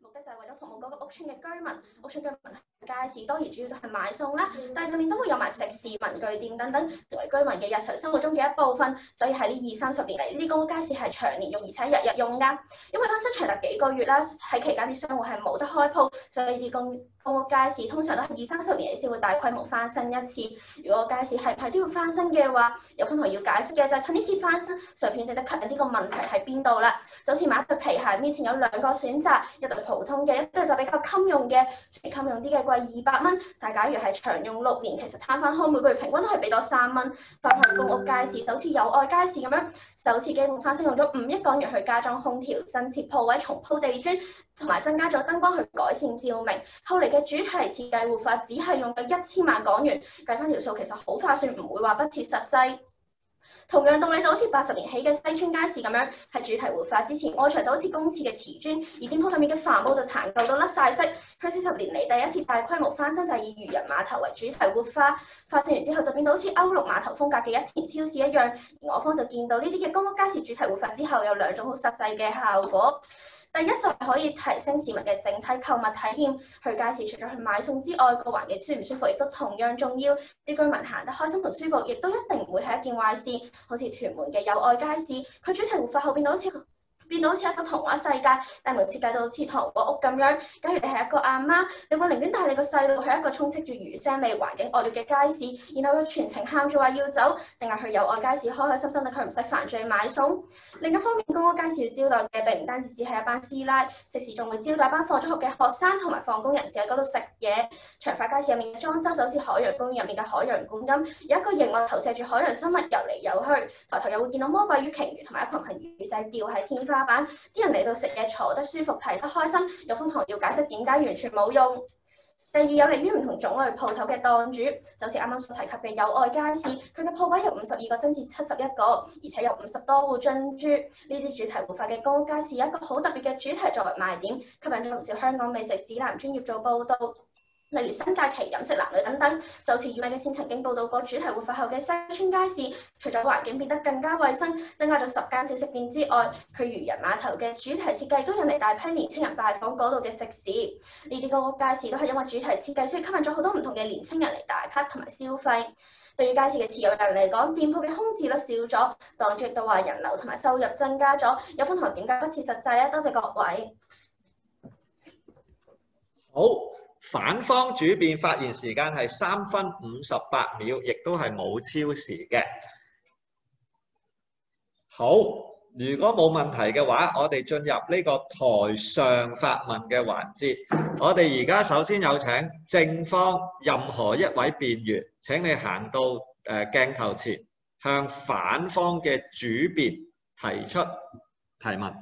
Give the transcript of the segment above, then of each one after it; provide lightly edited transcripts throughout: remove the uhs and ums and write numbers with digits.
目的就係為咗服務嗰個屋邨嘅居民。屋邨居民去街市當然主要都係買餸啦，但係入面都會有埋食肆、文具店等等，作為居民嘅日常生活中嘅一部分。所以喺呢20-30年嚟，呢啲公屋街市係長年用，而且日日用㗎。因為翻新長達幾個月啦，喺期間啲商戶係冇得開鋪，所以呢啲公屋街市通常都係20-30年嚟先會大規模翻新一次。如果街市係唔係都要翻新嘅話，有分同要解釋嘅就係趁呢次翻新，上片值得吸引呢個問題喺邊度啦？就好似買一對皮鞋，面前有2個選擇，一對普通嘅，一對就比較襟用嘅，最襟用啲嘅貴200蚊。但係假如係長用6年，其實攤翻開每個月平均都係俾多3蚊。翻去公屋街市就好似友愛街市咁樣，首次基本翻新用咗5億港元去加裝空調、增設鋪位、重鋪地磚，同埋增加咗燈光去改善照明。後嚟嘅主題設計活化只係用咗1000萬港元，計翻條數其實好划算，唔會話不切實際。同樣道理就好似80年起嘅西村街市咁樣，喺主題活化之前，外牆就好似公廁嘅瓷磚，而店鋪上面嘅帆布就殘舊到甩晒色。佢40年嚟第一次大規模翻新就係以漁人碼頭為主題活化，發展完之後就變到好似歐陸碼頭風格嘅一田超市一樣。而我方就見到呢啲嘅公屋街市主題活化之後有2種好實際嘅效果。第一就係可以提升市民嘅整體購物體驗，去街市除咗去買餸之外，個環境舒唔舒服亦都同樣重要。啲居民行得開心同舒服，亦都一定唔會係一件壞事。好似屯門嘅友愛街市，佢主題活化後變到好似一個童話世界，大門設計到好似糖果屋咁樣。假如你係一個阿媽，你會寧願帶你個細路去一個充斥住魚腥味、環境惡劣嘅街市，然後佢全程喊住話要走，定係去友愛街市開開心心等佢唔使煩罪買餸？另一方面，公屋街市要招待嘅並唔單止只係一班師奶，食肆仲會招待班放咗學嘅學生同埋放工人士喺嗰度食嘢。長發街市入面嘅裝修就好似海洋公園入面嘅海洋館咁，有一個熒幕投射住海洋生物游嚟游去，抬頭又會見到魔鬼魚、鯨魚同埋一群魚仔吊喺天花板。啲人嚟到食嘢坐得舒服，睇得開心，有風堂要解釋點解完全冇用。第二，有利於唔同種類鋪頭嘅檔主，就好似啱啱所提及嘅友愛街市，佢嘅鋪位由52個增至71個，而且有50多戶進駐。呢啲主題活化嘅公屋街市有一個好特別嘅主題作為賣點，吸引咗唔少香港美食指南專業做報導。例如新界奇飲食男女等等，就好似預米嘅先曾經報導過主題活化後嘅西村街市，除咗環境變得更加衞生，增加咗10間小食店之外，佢漁人碼頭嘅主題設計都引嚟大批年輕人拜訪嗰度嘅食肆。呢啲公屋街市都係因為主題設計，所以吸引咗好多唔同嘅年輕人嚟打卡同埋消費。對於街市嘅持有人嚟講，店鋪嘅空置率少咗，檔主亦都話人流同埋收入增加咗。有分行點解不切實際咧？多謝各位。 好。反方主辯發言時間係3分58秒，亦都係冇超時嘅。好，如果冇問題嘅話，我哋進入呢個台上發問嘅環節。我哋而家首先有請正方任何一位辯員，請你行到鏡頭前，向反方嘅主辯提出提問。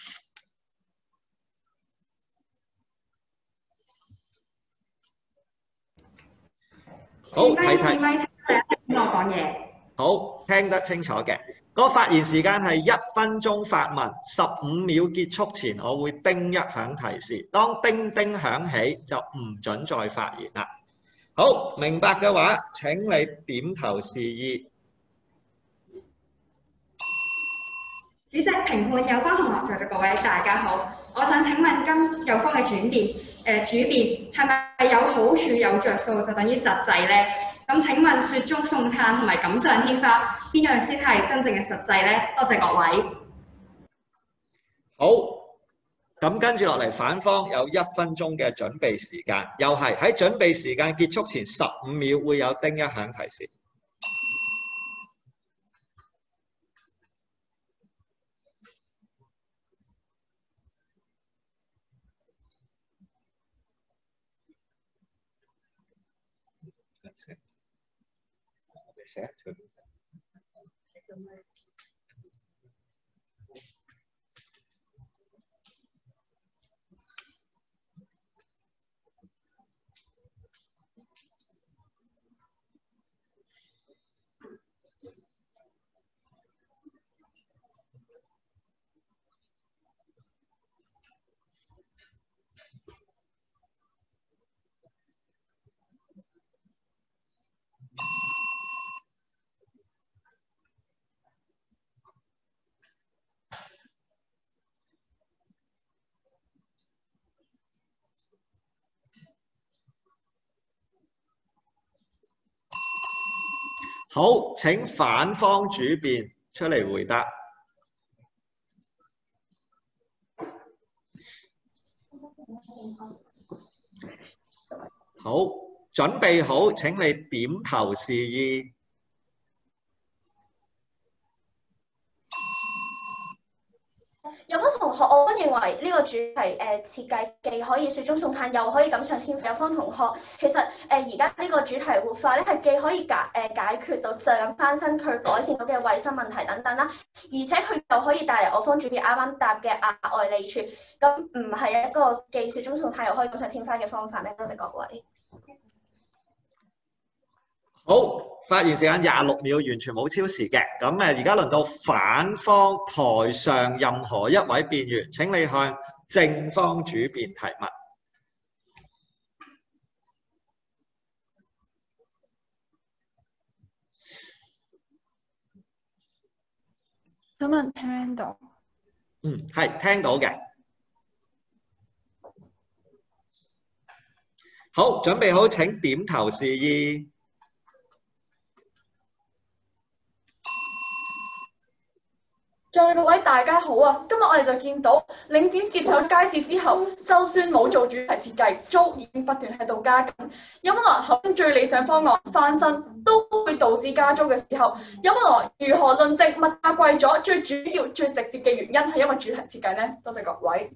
好，係我講嘢。 好，聽得清楚嘅。個發言時間係1分鐘發問，15秒結束前，我會叮一響提示。當叮叮響起，就唔准再發言啦。好，明白嘅話，請你點頭示意。 主席、評判、有方同學在座各位，大家好。我想請問今有方嘅主辯係咪有好處有着數就等於實際呢？咁請問雪中送炭同埋錦上添花邊樣先係真正嘅實際呢？多謝各位。 好，咁跟住落嚟，反方有1分鐘嘅準備時間，又係喺準備時間結束前15秒會有叮一響提示。 好，請反方主辯出嚟回答。好，準備好，請你點頭示意。 有方同學，我認為呢個主題設計既可以雪中送炭，又可以錦上添花。有方同學，其實而家呢個主題活化咧，係既可以解決到就咁翻身，佢改善到嘅衞生問題等等啦，而且佢又可以帶嚟我方主編啱啱答嘅額外利處。咁唔係一個既雪中送炭又可以錦上添花嘅方法咩？多謝各位。 好，發言時間26秒，完全冇超時嘅。咁而家輪到反方台上任何一位辯員，請你向正方主辯提問。 想問聽到？ 係聽到嘅。好，準備好請點頭示意。 在各位大家好啊！今日我哋就見到領展接手街市之後，就算冇做主題設計，租已經不斷喺度加緊。有冇人口最理想方案翻新都會導致加租嘅時候，有冇人如何論證物價貴咗？最主要、最直接嘅原因係因為主題設計呢？多謝各位。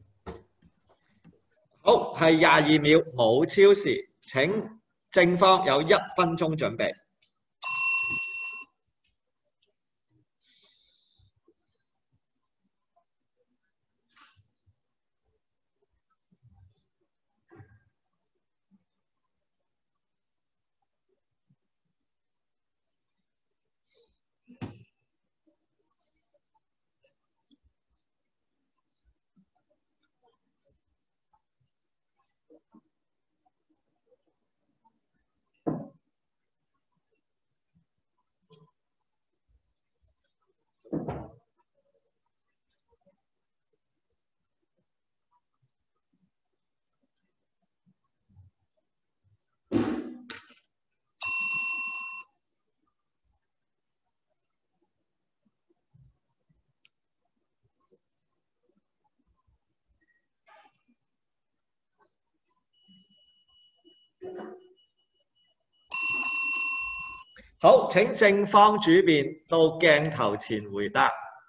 好，係22秒，冇超時。請正方有1分鐘準備。好，請正方主辯到鏡頭前回答。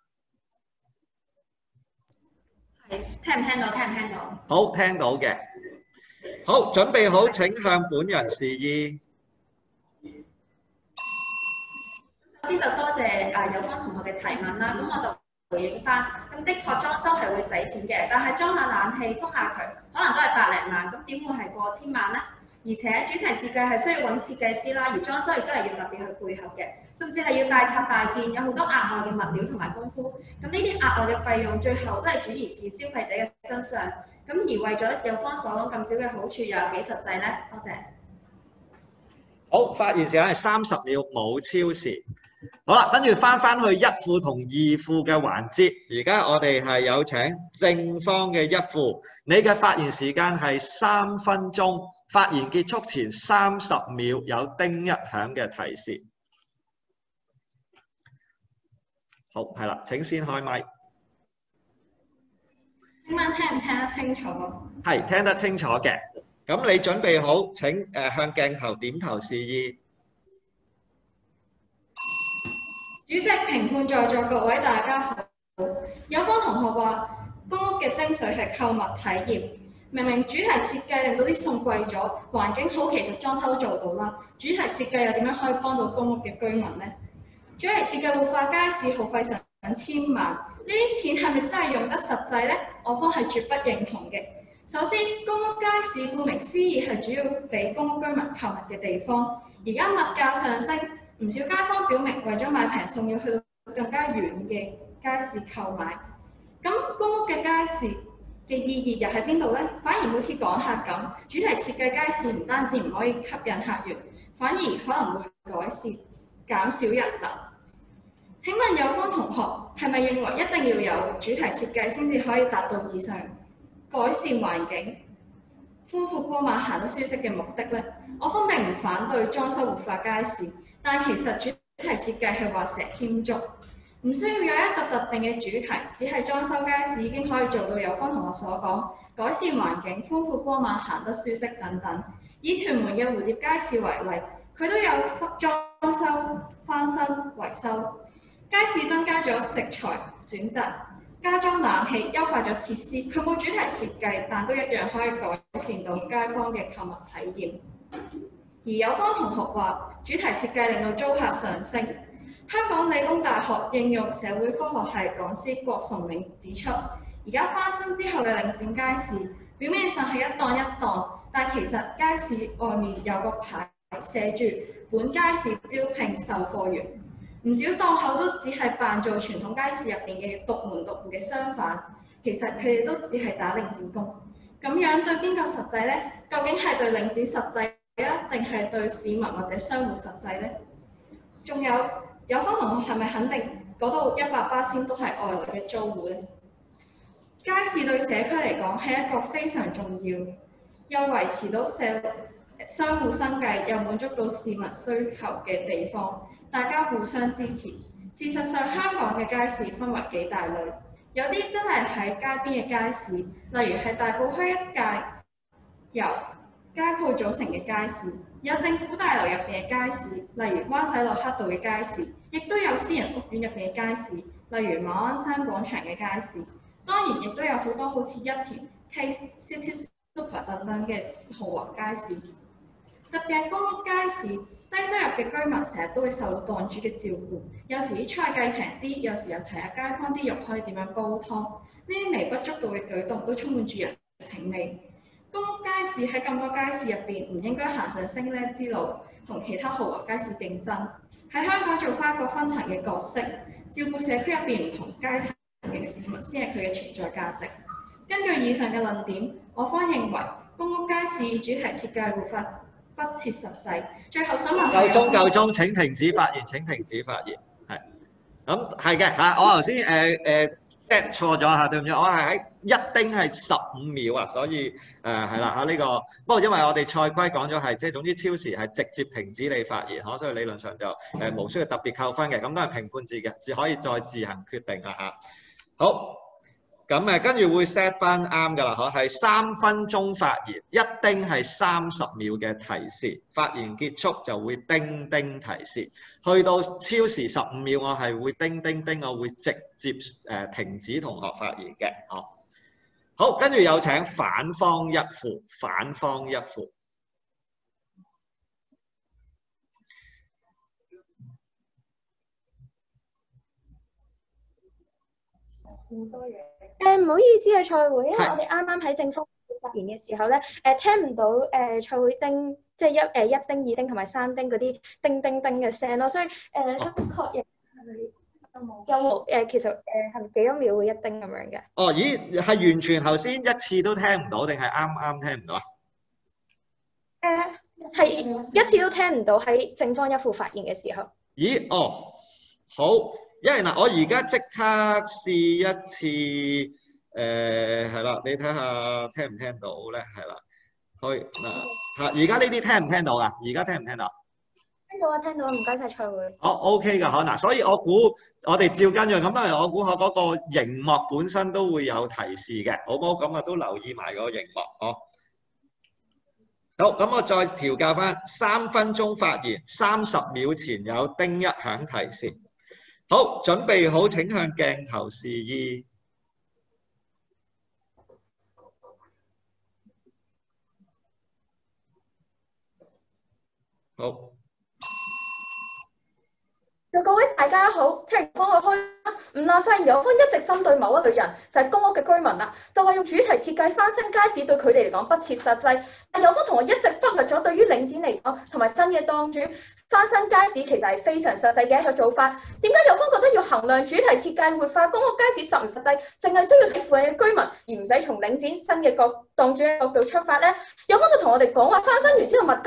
係聽唔聽到？聽唔聽到？ 好，聽到嘅。好，準備好，請向本人示意。 首先就多謝有關同學嘅提問啦，咁我就回應翻。咁的確裝修係會使錢嘅，但係裝下冷氣、通下渠，可能都係百零萬，咁點會係過千萬呢？而且主題設計係需要揾設計師啦，而裝修亦都係要特別去配合嘅，甚至係要大拆大建，有好多額外嘅物料同埋功夫。咁呢啲額外嘅費用，最後都係轉移至消費者嘅身上。咁而為咗有方所講咁少嘅好處，又有幾實際呢？多謝。 好，發言時間係30秒，冇超時。好啦，跟住翻去一副同二副嘅環節。而家我哋係有請正方嘅一副，你嘅發言時間係3分鐘。發言結束前30秒有叮一響嘅提示。好，係啦，請先開麥。 請問聽唔聽得清楚？ 係聽得清楚嘅。咁你準備好？請向鏡頭點頭示意。 主席、評判在座各位大家好。有方同學話公屋嘅精髓係購物體驗。明明主題設計令到啲餸貴咗，環境好，其實裝修都做到啦。主題設計又點樣可以幫到公屋嘅居民呢？主題設計活化街市耗費上千萬，呢啲錢係咪真係用得實際呢？我方係絕不認同嘅。首先，公屋街市顧名思義係主要俾公屋居民購物嘅地方。而家物價上升，唔少街坊表明為咗買平餸要去到更加遠嘅街市購買。咁公屋嘅街市嘅意義又喺邊度呢？反而好似講客咁，主題設計街市唔單止唔可以吸引客源，反而可能會改善減少人流。請問有方同學係咪認為一定要有主題設計先至可以達到以上改善環境、寬闊光馬行得舒適嘅目的呢？我方並唔反對裝修活化街市，但其實主題設計係畫蛇添足，唔需要有一個特定嘅主題，只係裝修街市已經可以做到有方同學所講，改善環境、豐富光猛、行得舒適等等。以屯門嘅蝴蝶街市為例，佢都有裝修、翻新、維修。街市增加咗食材選擇，加裝冷氣，優化咗設施。佢冇主題設計，但都一樣可以改善到街坊嘅購物體驗。而有方同學話，主題設計令到租客上升。香港理工大學應用社會科學系講師郭崇銘指出，而家翻新之後嘅領展街市，表面上係一檔一檔，但其實街市外面有個牌寫住本街市招聘售貨員。唔少檔口都只係扮做傳統街市入邊嘅獨門獨戶嘅商販，其實佢哋都只係打領展工。咁樣對邊個實際呢？究竟係對領展實際啊，定係對市民或者商戶實際呢？仲有方同學係咪肯定嗰度100%都係外來嘅租戶呢？街市對社區嚟講係一個非常重要，又維持到商戶生計，又滿足到市民需求嘅地方。大家互相支持。事實上，香港嘅街市分為幾大類，有啲真係喺街邊嘅街市，例如係大埔墟一帶由街鋪組成嘅街市，有政府大樓入邊嘅街市，例如灣仔駱克道嘅街市，亦都有私人屋苑入邊嘅街市，例如馬鞍山廣場嘅街市。當然，亦都有好多好似一田、Taste、City Super 等等嘅豪華街市。特別係公屋街市，低收入嘅居民成日都會受到檔主嘅照顧，有時啲菜計平啲，有時又提下街坊啲肉可以點樣煲湯，呢啲微不足道嘅舉動都充滿住人情味。公屋街市喺咁多街市入邊，唔應該行上升呢之路，同其他豪華街市競爭。喺香港做翻一個分層嘅角色，照顧社區入邊唔同階層嘅市民，先係佢嘅存在價值。根據以上嘅論點，我方認為公屋街市主題設計會不切實際。最後想問， 夠鐘，請停止發言，請停止發言。係，咁係嘅嚇，我頭先set 錯咗嚇，對唔住，我係喺一丁係15秒啊，所以係啦嚇呢個。不過因為我哋賽規講咗係，即係總之超時係直接停止你發言，所以理論上就無需要特別扣分嘅，咁都係評判制嘅，只可以再自行決定啦嚇。好。咁跟住會 set 翻啱㗎啦，係3分鐘發言，一丁係30秒嘅提示，發言結束就會叮叮提示，去到超時15秒我係會叮叮叮，我會直接停止同學發言嘅。好，跟住有請反方一副，反方一副。 好多嘢。唔好意思啊，賽會，因為我哋啱啱喺正方發言嘅時候咧，聽唔到賽會叮，即係一丁、二丁同埋3丁嗰啲叮叮叮嘅聲咯，所以想確認係咪有冇其實係咪幾多秒會一丁咁樣嘅？ 哦，咦，係完全頭先一次都聽唔到，定係啱聽唔到啊？ 係一次都聽唔到喺正方一副發言嘅時候。 咦，哦，好。因為嗱，我而家即刻試一次，係啦，你睇下聽唔聽到咧？係啦，可以嗱，而家呢啲聽唔聽到啊？而家聽唔聽到？ 聽到啊，聽到，唔該晒賽會。 哦 ，OK 㗎，嗱，所以我估我哋照跟住咁，當然我估下嗰個熒幕本身都會有提示嘅，好唔好？咁啊都留意埋個熒幕，好，咁我再調校翻3分鐘發言，30秒前有叮一響提示。好，準備好，請向鏡頭示意。好。 各位大家好，聽完方嘅開，唔難發現有方一直針對某一類人，就係公屋嘅居民啦，就話用主題設計翻新街市對佢哋嚟講不切實際。但有方同學一直忽略咗對於領展嚟講同埋新嘅檔主翻新街市其實係非常實際嘅一個做法。點解有方覺得要衡量主題設計活化公屋街市實唔實際，淨係需要睇附近嘅居民，而唔使從領展新嘅檔主嘅角度出發呢？有方就同我哋講話翻新完之後物價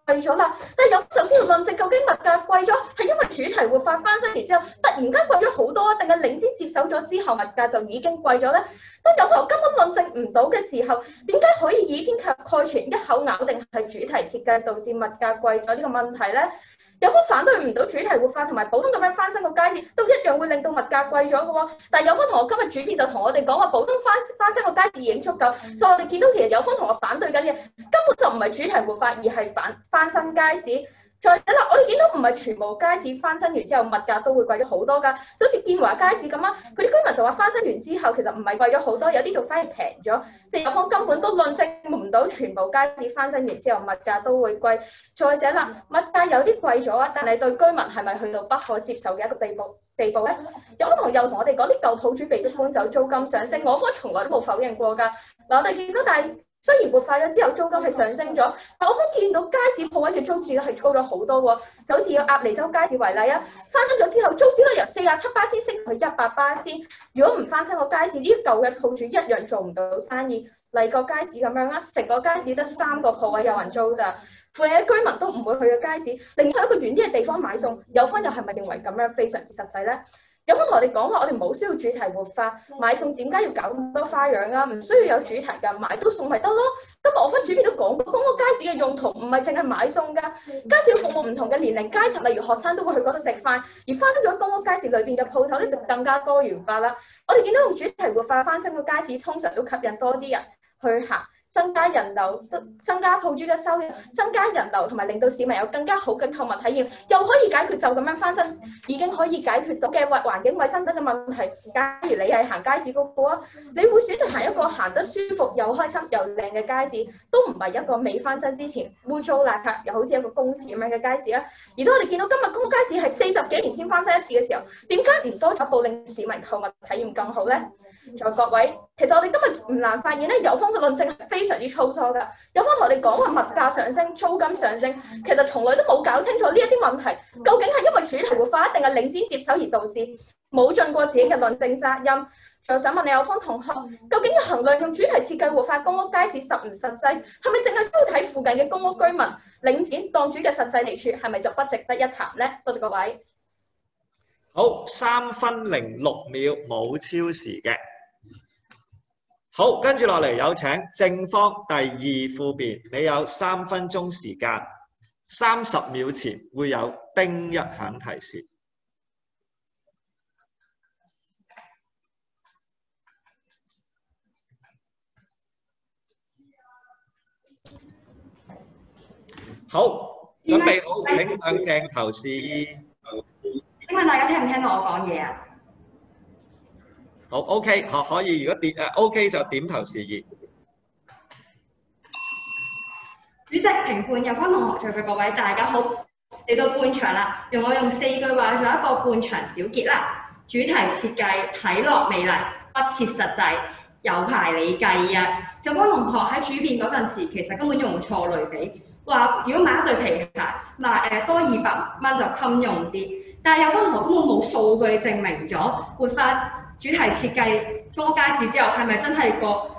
貴咗啦。但係有首先要論證究竟物價貴咗係因為主題活化翻新完之後突然間貴咗好多，定係領展接手咗之後物價就已經貴咗咧？當有同學根本論證唔到嘅時候，點解可以以偏概全一口咬定係主題設計導致物價貴咗呢個問題咧？有方反對唔到主題活化同埋普通咁樣翻新個街市，都一樣會令到物價貴咗嘅喎。但係有方同學今日主編就同我哋講話，普通翻新個街市已經足夠，所以我哋見到其實有方同學反對緊嘅根本就唔係主題活化，而係翻新街市。再者啦，我哋見到唔係全部街市翻新完之後物價都會貴咗好多㗎，就好似建華街市咁啊，佢啲居民就話翻新完之後其實唔係貴咗好多，有啲仲反而平咗，即係有方根本都論證唔到全部街市翻新完之後物價都會貴。再者啦，物價有啲貴咗啊，但係對居民係咪去到不可接受嘅一個地步咧？有方同又同我哋講啲舊鋪主被迫搬走，租金上升，我方從來都冇否認過㗎。嗱，我哋見到雖然活化咗之後租金係上升咗，但我方見到街市鋪位嘅租置率係高咗好多喎。就好似以鴨脷洲街市為例啊，翻新咗之後租置率由47%升去100%。如果唔翻新個街市，呢啲舊嘅鋪主一樣做唔到生意。例個街市咁樣啦，成個街市得3個鋪位有人租咋，附近嘅居民都唔會去嘅街市，寧願去一個遠啲嘅地方買餸。有方又係咪認為咁樣非常之實際咧？有方同我哋講話，我哋冇需要主題活化，買餸點解要搞咁多花樣啊？唔需要有主題㗎，買到餸咪得咯。今日我分主編都講過，公屋街市嘅用途唔係淨係買餸㗎，街市要服務唔同嘅年齡階層，例如學生都會去嗰度食飯，而翻新咗公屋街市裏邊嘅鋪頭咧就更加多元化啦。我哋見到用主題活化翻新個街市，通常都吸引多啲人去行。增加人流，增加鋪主嘅收入，增加人流同埋令到市民有更加好嘅購物體驗，又可以解決就咁樣翻新已經可以解決到嘅環境衞生等嘅問題。假如你係行街市嗰個啊，你會選擇行一個行得舒服又開心又靚嘅街市，都唔係一個未翻新之前污糟邋遢又好似一個公廁咁樣嘅街市啊。而當我哋見到今日公屋街市係40幾年先翻新一次嘅時候，點解唔多咗一步令市民購物體驗更好咧？在各位，其實我哋今日唔難發現咧，有方嘅論證係非常之粗疏㗎。有方同我哋講話物價上升、租金上升，其實從來都冇搞清楚呢一啲問題，究竟係因為主題活化定係領展接手而導致，冇盡過自己嘅論證責任。仲想問你有方同學，究竟要衡量用主題設計活化公屋街市實唔實際，係咪淨係需要睇附近嘅公屋居民、領展檔主嘅實際利處，係咪就不值得一談咧？多謝各位。 好，3分06秒冇超時嘅。好，跟住落嚟有請正方第2副辯，你有3分鐘時間，30秒前會有叮一響提示。好，準備好，請向鏡頭示意。 請問大家聽唔聽到我講嘢啊？ 好 ，OK， 可以。如果OK 就點頭示意。 主席、評判、有方同學在座各位，大家好。嚟到半場啦，用4句話做一個半場小結啦。主題設計睇落美麗，不切實際，有排你計啊！有方同學喺主辯嗰陣時，其實根本用錯類比，話如果買一對皮鞋賣多200蚊就襟用啲，但係有方同學根本冇數據證明咗活化主題設計公屋街市之後，係咪真係個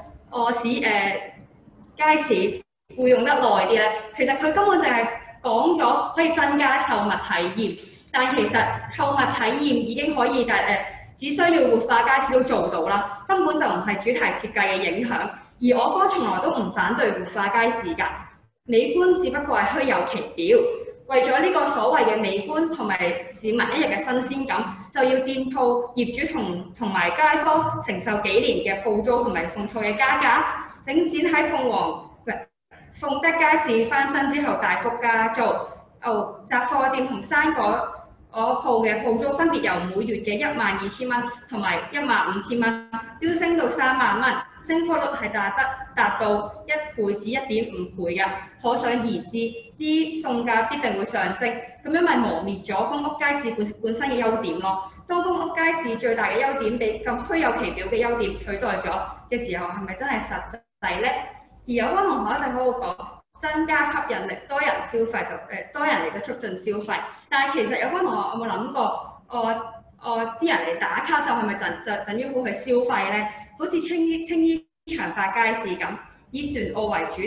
街市會用得耐啲咧？其實佢根本就係講咗可以增加購物體驗，但其實購物體驗已經可以，只需要活化街市都做到啦，根本就唔係主題設計嘅影響。而我方從來都唔反對活化街市㗎，美觀只不過係虛有其表。為咗呢個所謂嘅美觀同埋市民一日嘅新鮮感，就要店鋪業主同埋街坊承受幾年嘅鋪租同埋餸菜嘅加價。領展喺鳳德街市翻新之後大幅加租，雜貨店同生果鋪嘅鋪租分別由每月嘅12000蚊同埋15000蚊飆升到3萬蚊，升幅率係達到1倍至1.5倍嘅，可想而知啲餸價必定會上升，咁樣咪磨滅咗公屋街市本身嘅優點咯。當公屋街市最大嘅優點被咁虛有其表嘅優點取代咗嘅時候，係咪真係實際呢？而有方同學一直喺度講增加吸引力，多人消費多人嚟就促進消費，但係其實有方同學有冇諗過，啲人嚟打卡就係咪就等於會去消費呢？好似青衣長發街市咁，以船澳為主題，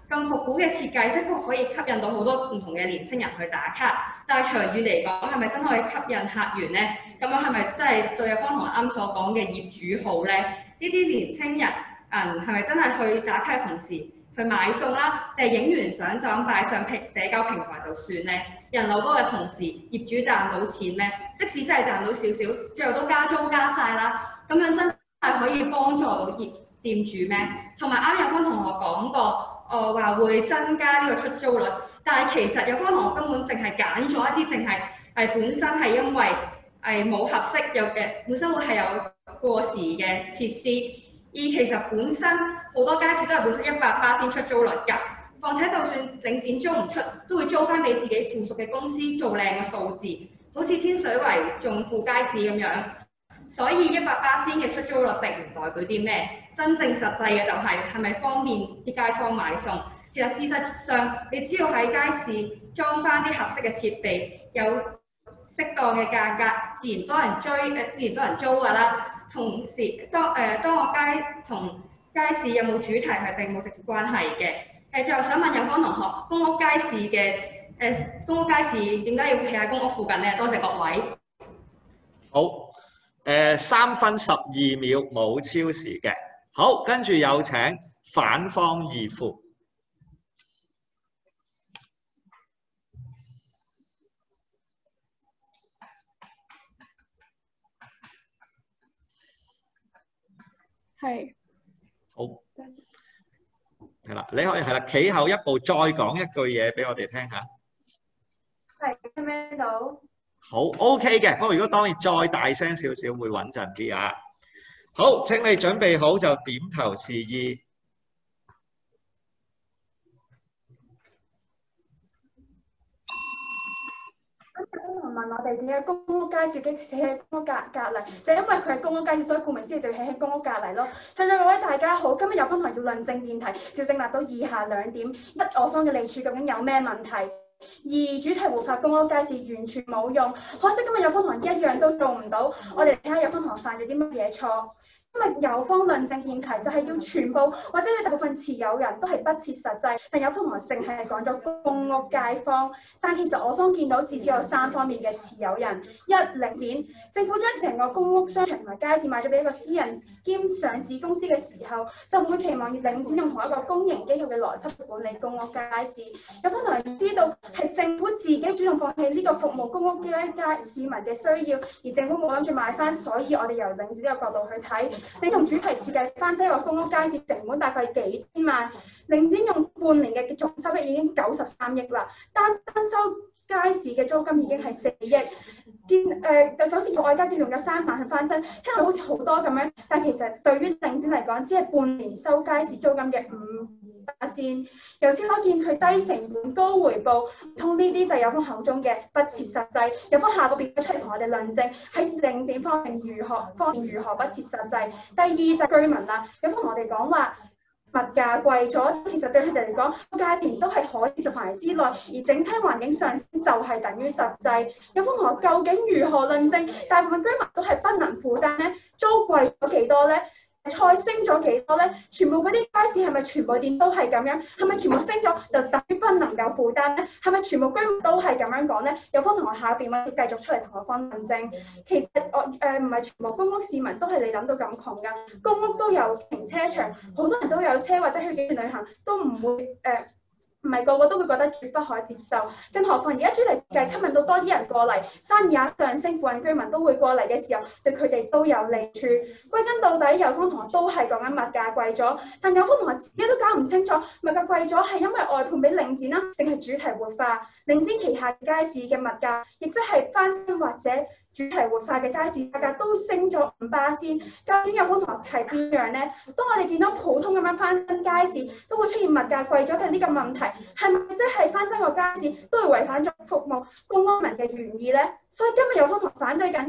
咁復古嘅設計的確可以吸引到好多唔同嘅年輕人去打卡，但係長遠嚟講係咪真可以吸引客源咧？咁樣係咪真係對有方同學啱所講嘅業主好咧？呢啲年輕人係咪真係去打卡嘅同時去買餸啦，定係影完相就咁擺上社交平台就算咧？人流多嘅同時，業主賺到錢咩？即使真係賺到少少，最後都加租加晒啦，咁樣真係可以幫助到店主咩？同埋啱有方同學講過，話會增加呢個出租率，但係其實有方同學根本淨係揀咗一啲淨係本身係因為冇合適本身會係有過時嘅設施，而其實本身好多街市都係本身100%出租率㗎。況且就算領展租唔出，都會租翻俾自己附屬嘅公司做靚嘅數字，好似天水圍眾富街市咁樣。所以100%嘅出租率並唔代表啲咩，真正實際嘅就係咪方便啲街坊買餸。其實事實上，你只要喺街市裝翻啲合適嘅設備，有適當嘅價格，自然多人租㗎啦。同時，當個街同街市有冇主題係並冇直接關係嘅。最後想問有方同學，公屋街市點解要企喺公屋附近呢？多謝各位。 好，3分12秒冇超時嘅。好，跟住有請反方二副。 係。 好。係啦，你可以係啦，企後一步再講一句嘢俾我哋聽下。 係聽唔聽到？ 好 ，OK 嘅。不過如果當然再大聲少少會穩陣啲啊。好，請你準備好就點頭示意。 問我哋點解公屋街市企喺公屋隔離，就係因為佢係公屋街市，所以顧名思義就要企喺公屋隔離咯。在座各位大家好，今日有方同學要論證辯題，就正立到以下2點：一，我方嘅利處究竟有咩問題；2，主題活化公屋街市完全冇用。可惜今日有方同學一樣都做唔到。我哋睇下有方同學犯咗啲乜嘢錯。今日有方論證辯題就係要全部或者大部分持有人都係不切實際，但有方同學淨係講咗公屋街坊，但其實我方見到至少有3方面嘅持有人：一，領展，政府將成個公屋商場同埋街市賣咗俾一個私人兼上市公司嘅時候，就唔會期望領展用同一個公營機構嘅邏輯去管理公屋街市。有方同學知道係政府自己主動放棄呢個服務公屋街市民嘅需要，而政府冇諗住買翻，所以我哋由領展呢個角度去睇。你同主題設計翻即係個公屋街市成本大概幾千萬，領展用半年嘅總收益已經93億啦，單收街市嘅租金已經係4億。首先我哋街市用咗3萬去翻新，聽落好似好多咁樣，但其實對於領展嚟講，只係半年收街市租金嘅5%。由此可見，佢低成本高回報，通呢啲就有方口中嘅不切實際。有方下個表出嚟同我哋論證喺領展方面如何不切實際。第二就係居民啦，有方同我哋講話物價貴咗，其實對佢哋嚟講，價錢都係可以接受範圍之內，而整體環境上升就係等於實際。有方同學究竟如何論證大部分居民都係不能負擔呢？租貴咗幾多呢？菜升咗幾多咧？全部嗰啲街市係咪全部店都係咁樣？係咪全部升咗就等於不能夠負擔咧？係咪全部居民都係咁樣講咧？有方同學下邊會繼續出嚟同我方論證。其實我唔係全部公屋市民都係你諗到咁窮㗎，公屋都有停車場，好多人都有車或者去幾次旅行都唔會唔係個個都會覺得絕不可接受，更何況而家主題計吸引到多啲人過嚟，生意額上升，附近居民都會過嚟嘅時候，對佢哋都有利處。歸根到底，有方同學都係講緊物價貴咗，但有方同學自己都搞唔清楚物價貴咗係因為外判俾領展啦，定係主題活化？領展旗下街市嘅物價，亦即係翻新或者主題活化嘅街市價格都升咗5%，究竟有方同學係邊樣呢？當我哋見到普通咁樣翻新街市都會出現物價貴咗嘅呢個問題，係咪即係翻新個街市都係違反咗服務公屋民嘅原意呢？所以今日有方同學反對緊嘅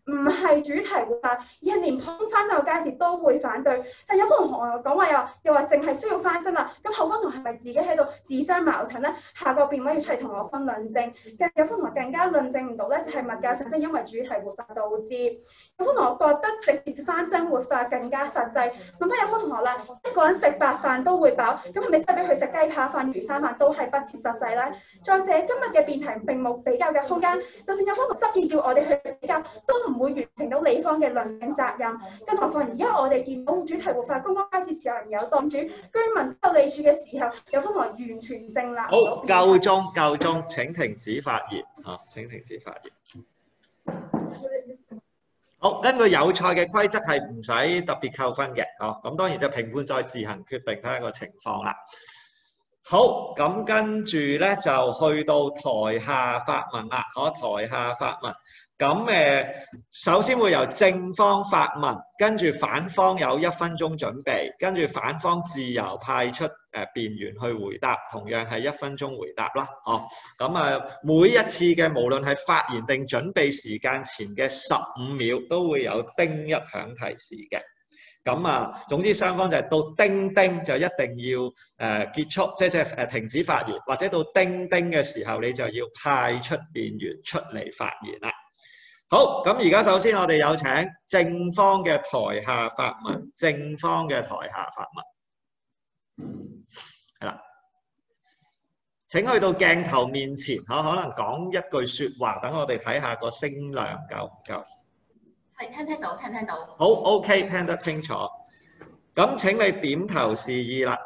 唔係主題活化，而係連普通翻新嘅街市都會反對。但有方同學講話又話淨係需要翻新啦，咁後方同學係咪自己喺度自相矛盾咧？下個辯委要出嚟同我分論證。有方同學更加論證唔到咧，就係物價上升因為主題活化導致。有方同學覺得直接翻新活化更加實際。問翻有方同學啦，一個人食白飯都會飽，咁係咪真係俾佢食雞扒飯、魚生飯都係不切實際咧？再者，今日嘅辯題並冇比較嘅空間，就算有方同學執意叫我哋去比較，都唔會完成到理方嘅論證責任。更何況而家我哋見到主題活化公屋街市持有人有檔主，居民有利處嘅時候，有方同學完全正立。 好，夠鐘，請停止發言。請停止發言。好，根據有賽嘅規則係唔使特別扣分嘅。咁當然就評判再自行決定睇下個情況啦。好，咁跟住咧就去到台下發問啦。台下發問，咁首先會由正方發問，跟住反方有1分鐘準備，跟住反方自由派出辯員去回答，同樣係1分鐘回答啦。咁每一次嘅無論係發言定準備時間前嘅15秒都會有叮一響提示嘅。咁總之雙方就係到叮叮就一定要結束，即係停止發言，或者到叮叮嘅時候你就要派出辯員出嚟發言啦。好，咁而家首先我哋有請正方嘅台下發問，正方嘅台下發問，係啦，請去到鏡頭面前，可能講一句説話，等我哋睇下個聲量夠唔夠。 係聽到。 好 ，OK， 聽得清楚。咁請你點頭示意啦。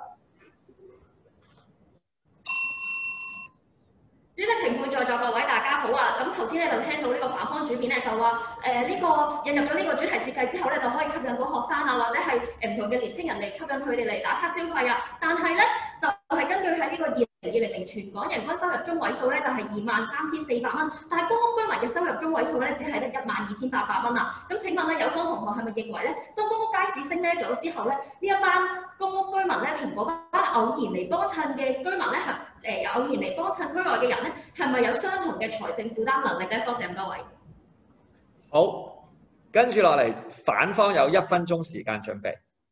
主席、評判在座各位大家好啊！咁頭先咧就聽到呢個反方主辯咧就話呢個引入咗呢個主題設計之後咧就可以吸引到學生啊，或者係唔同嘅年青人嚟吸引佢哋嚟打卡消費啊。但係咧就係根據喺呢個2020年全港人均收入中位數咧就係23,400蚊，但係公屋居民嘅收入中位數咧只係得12,800蚊啊！咁請問咧有方同學係咪認為咧當公屋街市升呢咗之後咧呢一班公屋居民咧同嗰班偶然嚟幫襯嘅居民咧係偶然嚟幫襯區內嘅人咧係咪有相同嘅財政負擔能力咧？多謝咁多位。 好，跟住落嚟反方有1分鐘時間準備。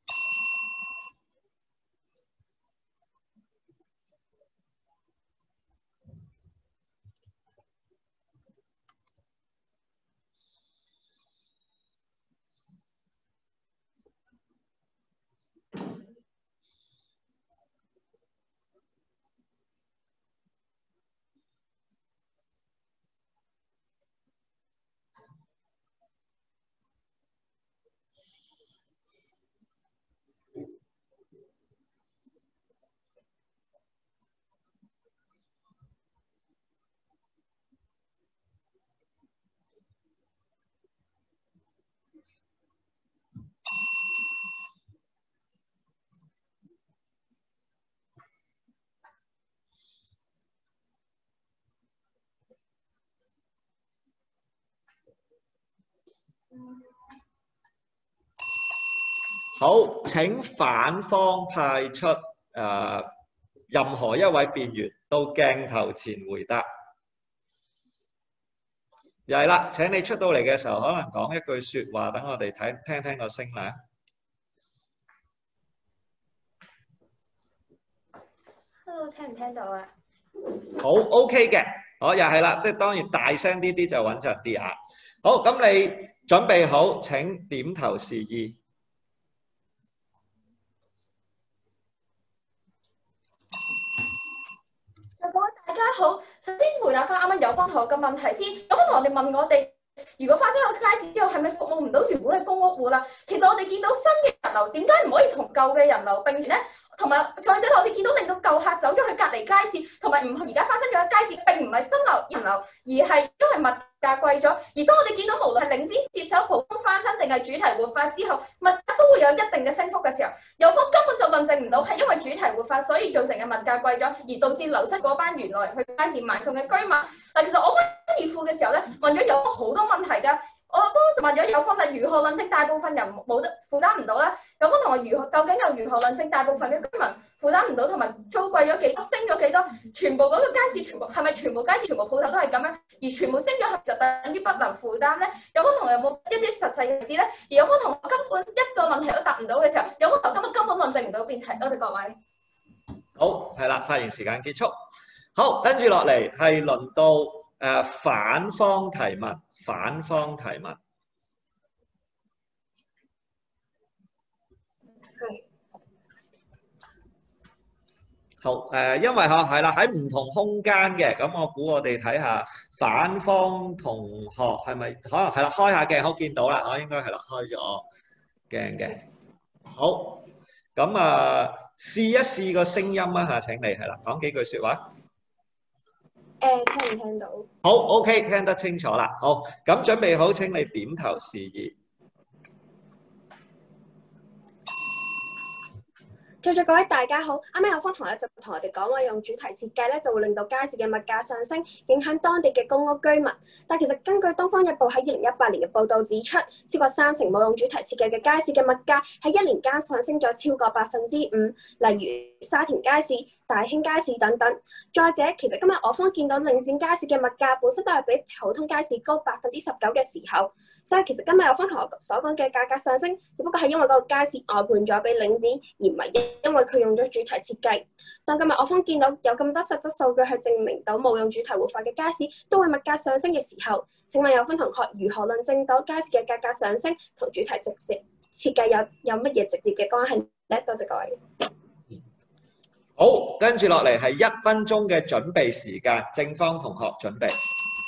好，請反方派出任何一位辯員到鏡頭前回答。又係啦，請你出到嚟嘅時候，可能講一句説話，等我哋聽聽個聲量。 Hello， 聽唔聽到啊？ 好 ，OK 嘅，又係啦，即係當然大聲啲就穩陣啲嚇。好，咁你準備好，請點頭示意。 大家好，首先回答翻啱啱有方同學嘅問題先。有方同學哋問我哋，如果翻新個街市之後，係咪服務唔到原本嘅公屋戶啦？其實我哋見到新嘅人流，點解唔可以同舊嘅人流並存咧？同埋再者，我哋見到令到舊客走咗去隔離街市，同埋唔而家翻新咗嘅街市，並唔係新人流，而係因為物價貴咗。而當我哋見到無論係領展接手普通翻新定係主題活化之後，物價都會有一定嘅升幅嘅時候，有方根本就論證唔到係因為主題活化所以造成嘅物價貴咗，而導致流失嗰班原來去街市買餸嘅居民。嗱，其實我翻熱庫嘅時候咧，問咗有好多問題㗎。 我都就問咗有方係如何論證大部分人冇得負擔唔到咧？有方同學究竟又如何論證大部分嘅居民負擔唔到，同埋租貴咗幾多、升咗幾多？全部嗰個街市係咪全部街市全部鋪頭都係咁樣？而全部升咗係就等於不能負擔咧？有方同學有冇一啲實際嘅例子咧？而有方同學根本一個問題都答唔到嘅時候，有方同學根本論證唔到辯題。多謝各位。 好，係啦，發言時間結束。好，跟住落嚟係輪到反方提問，反方提問。好，因為係啦，喺唔同空間嘅，咁我估我哋睇下反方同學係咪可能係啦，開下鏡，好見到啦，我應該係啦，開咗鏡嘅。好，咁試一試個聲音啊嚇，請你係啦，講幾句説話。 聽唔聽到？ 好 ，OK， 聽得清楚啦。好，咁準備好，請你點頭示意。 在座各位大家好，啱啱有方同學就同我哋講話用主題設計咧，就會令到街市嘅物價上升，影響當地嘅公屋居民。但其實根據《東方日報》喺2018年嘅報導指出，超過30%冇用主題設計嘅街市嘅物價喺1年間上升咗超過5%，例如沙田街市、大興街市等等。再者，其實今日我方見到領展街市嘅物價本身都係比普通街市高19%嘅時候，所以其實今日有方同學所講嘅價格上升，只不過係因為嗰個街市外判咗俾領展，而唔係因為佢用咗主題設計。當今日我方見到有咁多實質數據去證明到冇用主題活化嘅街市都會物價上升嘅時候，請問有方同學如何論證到街市嘅價格上升同主題設計有乜嘢直接嘅關係咧？多謝各位。 好，跟住落嚟係1分鐘嘅準備時間，正方同學準備。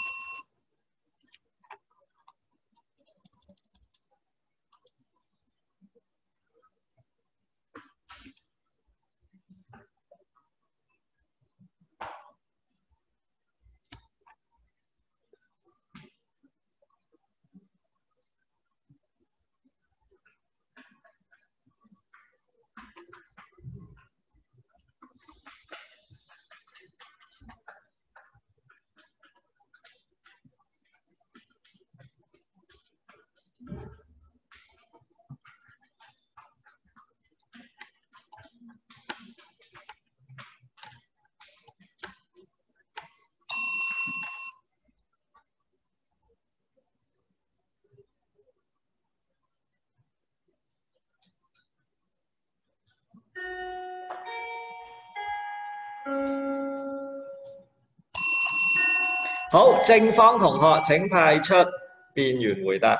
好，正方同學請派出辯員回答。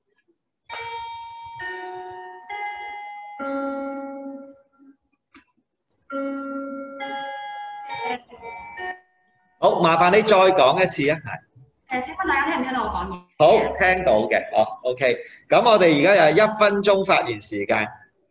好，麻煩你再講一次啊。 請問大家聽唔聽到我講嘢？ 好，聽到嘅。OK。咁我哋而家有1分鐘發言時間。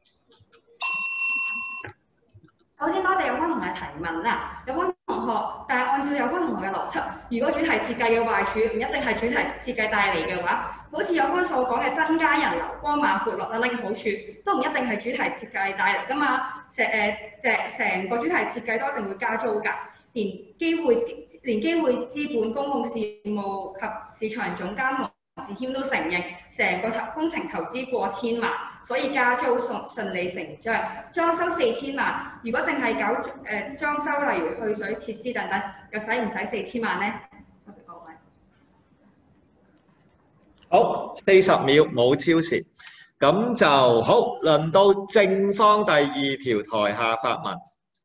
首先多謝有方同學提問啦，有方同學，但係按照有方同學嘅邏輯，如果主題設計嘅壞處唔一定係主題設計帶嚟嘅話，好似有方所講嘅增加人流、光猛闊落等等嘅好處，都唔一定係主題設計帶嚟㗎嘛。成個主題設計都一定會加租㗎。連機會資本公共事務及市場總監黃志謙都承認，成個工程投資過千萬，所以加租順理成章。裝修4000萬，如果淨係搞裝修，例如去水設施等等，又使唔使4000萬呢？多謝各位。 好，40秒冇超時，咁就好。輪到正方第2條台下發問。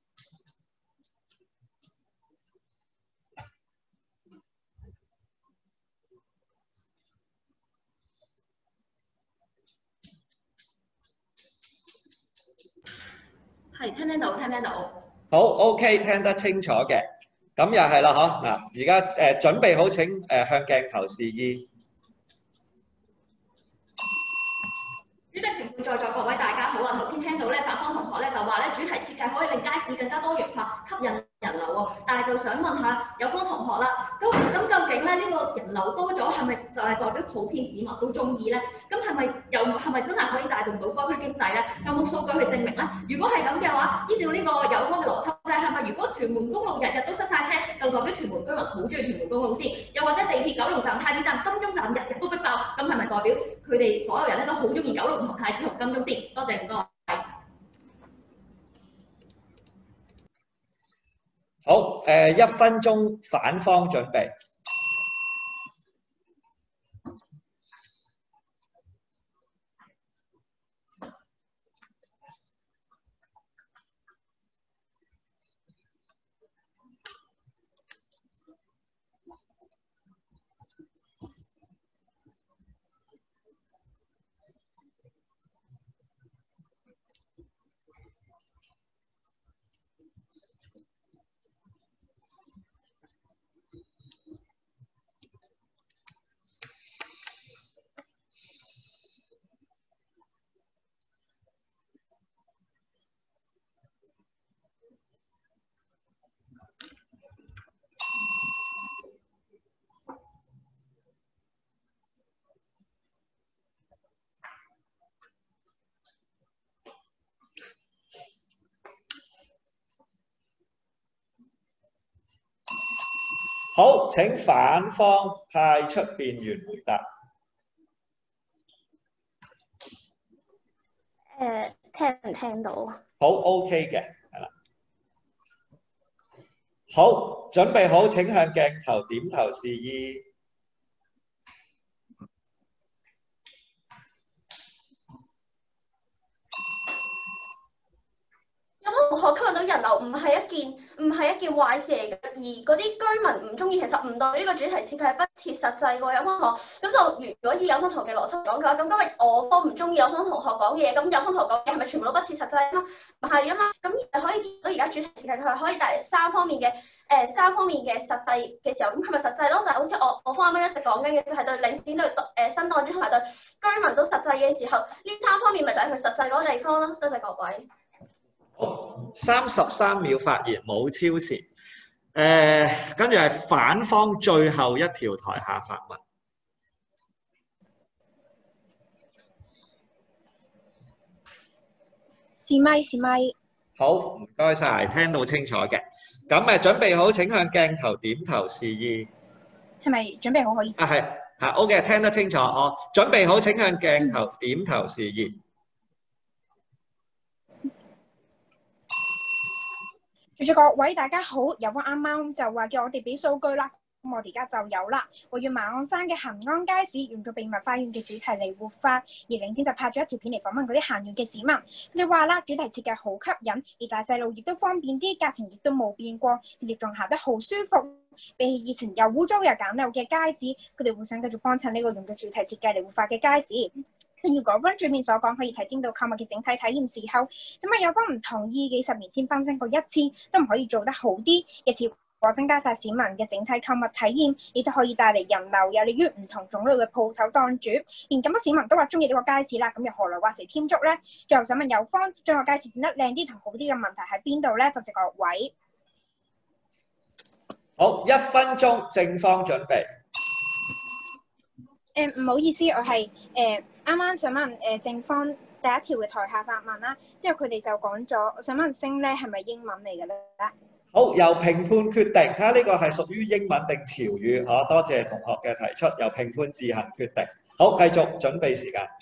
係聽唔聽到？聽唔聽到？ 好 ，OK， 聽得清楚嘅。咁又係啦，嗬嗱，而家準備好，請向鏡頭示意。 主席、評判在座各位大家好啊！頭先聽到咧，反方同學咧就話咧，主題設計可以令街市更加多元化，吸引人流喎。但係就想問下有方同學啦，咁究竟咧呢個人流多咗，係咪就係代表普遍市民都中意咧？咁係咪真係可以帶動到該區經濟咧？有冇數據去證明咧？如果係咁嘅話，依照呢個有方嘅邏輯咧，係咪如果屯屯門公路日日都塞晒車，就代表屯門居民好中意屯門公路先？又或者地鐵九龍站、太子站、金鐘站日日都逼爆，咁係咪代表佢哋所有人咧都好中意九龍塘、太子同金鐘先？多謝各位。 好，1分鐘反方準備。好，請反方派出辯員回答。 聽唔聽到？ 好 OK 嘅，係啦。好，準備好，請向鏡頭點頭示意。 有冇同學吸引到人流唔係一件壞事嚟嘅，而嗰啲居民唔中意，其實唔代表呢個主題設計係不切實際嘅。有方同學咁就如果以有方同學嘅邏輯講嘅話，咁今日我科唔中意有方同學講嘅嘢，咁有方同學講嘅係咪全部都不切實際啊？唔係啊嘛，咁可以見到而家主題設計佢係可以帶嚟三方面嘅實際嘅時候，咁佢咪實際咯？就係好似我方啱啱一直講緊嘅，就係對領展對新檔主同埋對居民都實際嘅時候，呢三方面咪就係佢實際嗰個地方咯。多謝各位。 好，33秒發言，冇超時。跟住係反方最後一條台下發問。 試咪。 好，唔該晒，聽到清楚嘅。咁準備好，請向鏡頭點頭示意。 係咪準備好可以？ 啊，係嚇 ，OK， 聽得清楚。我準備好，請向鏡頭點頭示意。 在座各位大家好，有方啱啱就話叫我哋俾數據啦，咁我哋而家就有啦。圍繞馬鞍山嘅恆安街市用咗秘密花園嘅主題嚟活化，而領展就拍咗一條片嚟訪問嗰啲行園嘅市民。佢哋話啦，主題設計好吸引，而大細路亦都方便啲，價錢亦都冇變過，佢哋仲行得好舒服。比起以前又污糟又簡陋嘅街市，佢哋會想繼續幫襯呢個用嘅主題設計嚟活化嘅街市。正如嗰番最面所講，可以提升到購物嘅整體體驗時候，咁有方唔同意幾十年先翻新過一次，都唔可以做得好啲，一次過增加晒市民嘅整體購物體驗，亦都可以帶嚟人流，有利於唔同種類嘅鋪頭檔主。連咁多市民都話中意呢個街市啦，咁又何來話誰添足咧？最後想問有方將個街市變得靚啲同好啲嘅問題喺邊度咧？多謝各位。 好，1分鐘，正方準備。 唔好意思，我係啱啱想問正方第一條嘅台下發問啦，之後佢哋就講咗，我想問星咧係咪英文嚟嘅咧？ 好，由評判決定，睇下呢個係屬於英文定潮語嚇。多謝同學嘅提出，由評判自行決定。好，繼續準備時間。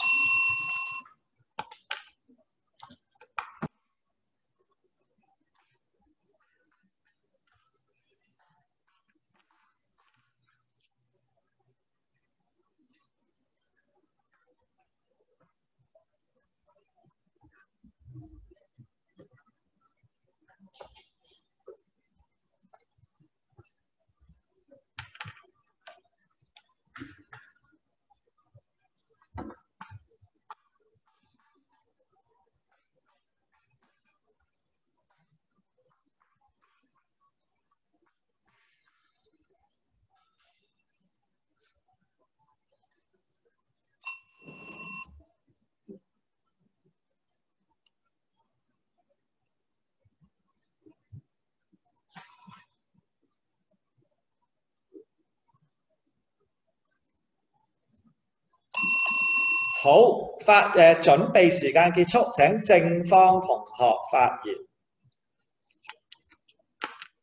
好，準備時間結束，請正方同學發言。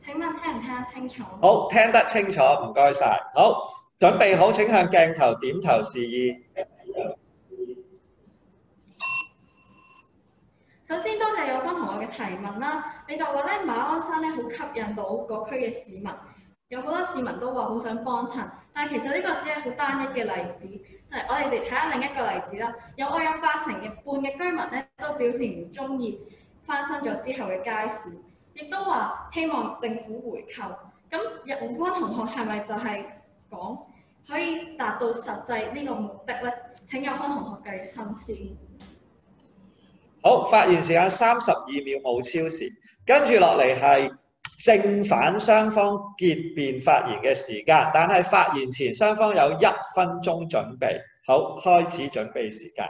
請問聽唔聽得清楚？ 好，聽得清楚，唔該晒。好，準備好請向鏡頭點頭示意。 首先多謝有方同學嘅提問啦，你就話咧馬鞍山咧好吸引到個區嘅市民，有好多市民都話好想幫襯，但係其實呢個只係好單一嘅例子。我哋嚟睇下另一個例子啦，有80%半嘅居民咧都表示唔中意翻新咗之後嘅街市，亦都話希望政府回購。咁有方同學係咪就係講可以達到實際呢個目的咧？請有方同學繼續深思。 好，發言時間32秒，冇超時。跟住落嚟係正反雙方結辯發言嘅時間，但係發言前雙方有1分鐘準備。好，開始準備時間。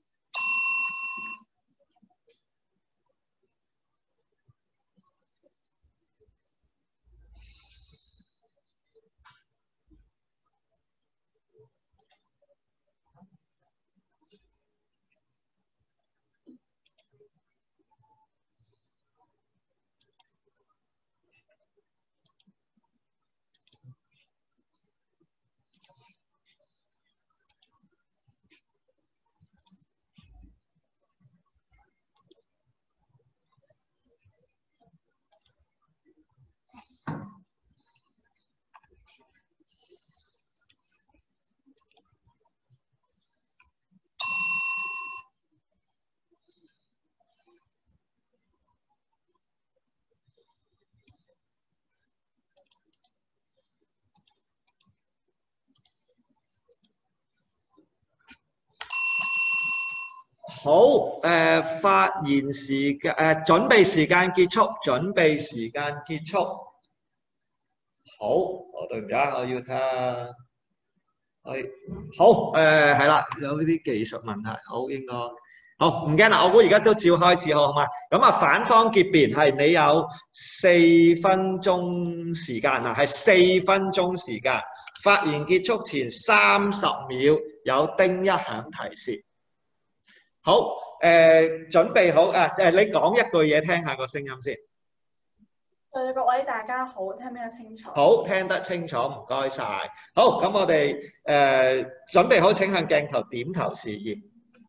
好，發言時間準備時間結束，準備時間結束。好，對唔住啊，我要睇下。好，係啦，有呢啲技術問題，好應該好唔驚啦，我估而家都照開始好嘛？咁啊，反方結辯係你有4分鐘時間啊，係4分鐘時間。發言結束前30秒有叮一響提示。好，準備好你講一句嘢聽下個聲音先。 各位大家好，聽唔聽得清楚？ 好，聽得清楚，唔該晒。好，咁我哋準備好，請向鏡頭點頭示意。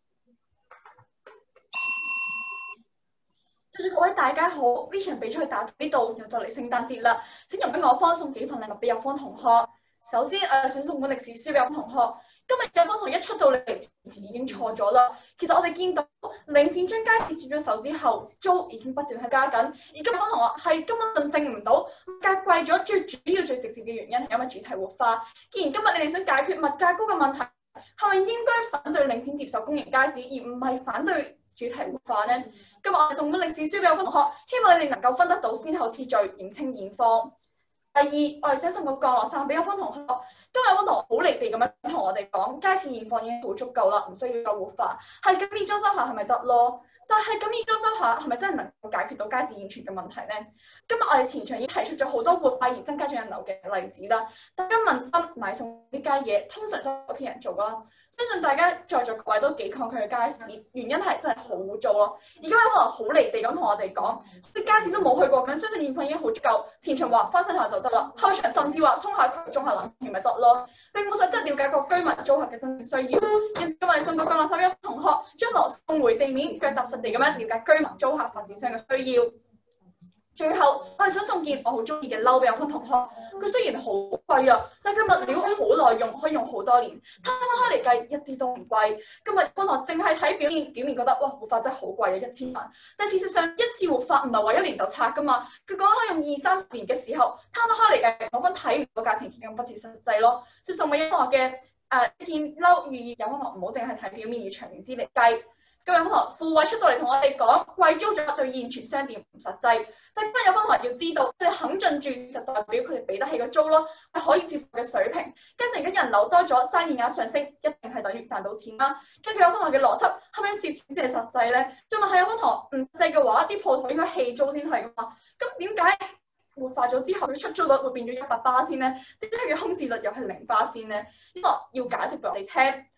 各位大家好，呢場比賽打到呢度又就嚟聖誕節啦，請容許我方送幾份禮物俾有方同學。首先想送本歷史書俾有方同學。今日有方同學一出到嚟前已經錯咗啦。其實我哋見到領展將街市接咗手之後，租已經不斷係加緊，而今日方同學係根本論證唔到物價貴咗，最主要最直接嘅原因係因為主題活化。既然今日你哋想解決物價高嘅問題，係咪應該反對領展接受公營街市，而唔係反對主題活化呢？今日我哋送本歷史書俾有方同學，希望你哋能夠分得到先後次序，認清現況。第二，我哋想送個降落傘俾有方同學。今日有方同學好離地咁樣同我哋講，街市現況已經好足夠啦，唔需要再活化。係咁樣裝修下係咪得咯？但係咁樣裝修下係咪真係能夠解決到街市現存嘅問題呢？今日我哋前場已經提出咗好多活化而增加咗人流嘅例子啦。大家問心買餸呢家嘢，通常都係屋企人做啦。相信大家在座各位都幾抗拒嘅街市，原因係真係好污糟咯。而家有可能好離地咁同我哋講，啲街市都冇去過，咁相信現況已經好足夠。前場話翻新下就得啦，後場甚至話通下渠、中下冷氣咪得咯。並冇實質了解過居民租客嘅真正需要。因此今日我哋送個降落傘俾同學，將來送回地面，腳踏實地咁樣了解居民租客發展商嘅需要。最後，我係想送件我好中意嘅褸俾有方同學。佢雖然好貴啊，但佢物料好耐用，可以用好多年。攤開嚟計一啲都唔貴。今日有方同學淨係睇表面覺得哇活化真係好貴啊，1000萬。但事實上一次活化唔係話1年就拆噶嘛。佢講可以用20-30年嘅時候，攤開嚟計，我分睇唔到價錢咁不切實際咯。所以送俾有方同學嘅一件褸，寓意有方同學唔好淨係睇表面，要長遠之嚟計。今日有方同學副委出到嚟同我哋講，貴租咗對現存商店唔實際。但今日有方同學要知道，佢哋肯進駐就代表佢哋俾得起個租咯，係可以接受嘅水平。加上而家人流多咗，生意額上升，一定係等於賺到錢啦。根據有方同學嘅邏輯，係咪要蝕錢先係實際咧？再問係有方同學唔實際嘅話，啲鋪頭應該棄租先係噶嘛？咁點解活化咗之後，佢出租率會變咗100%先咧？點解佢嘅空置率又係0%先咧？呢個要解釋俾我哋聽。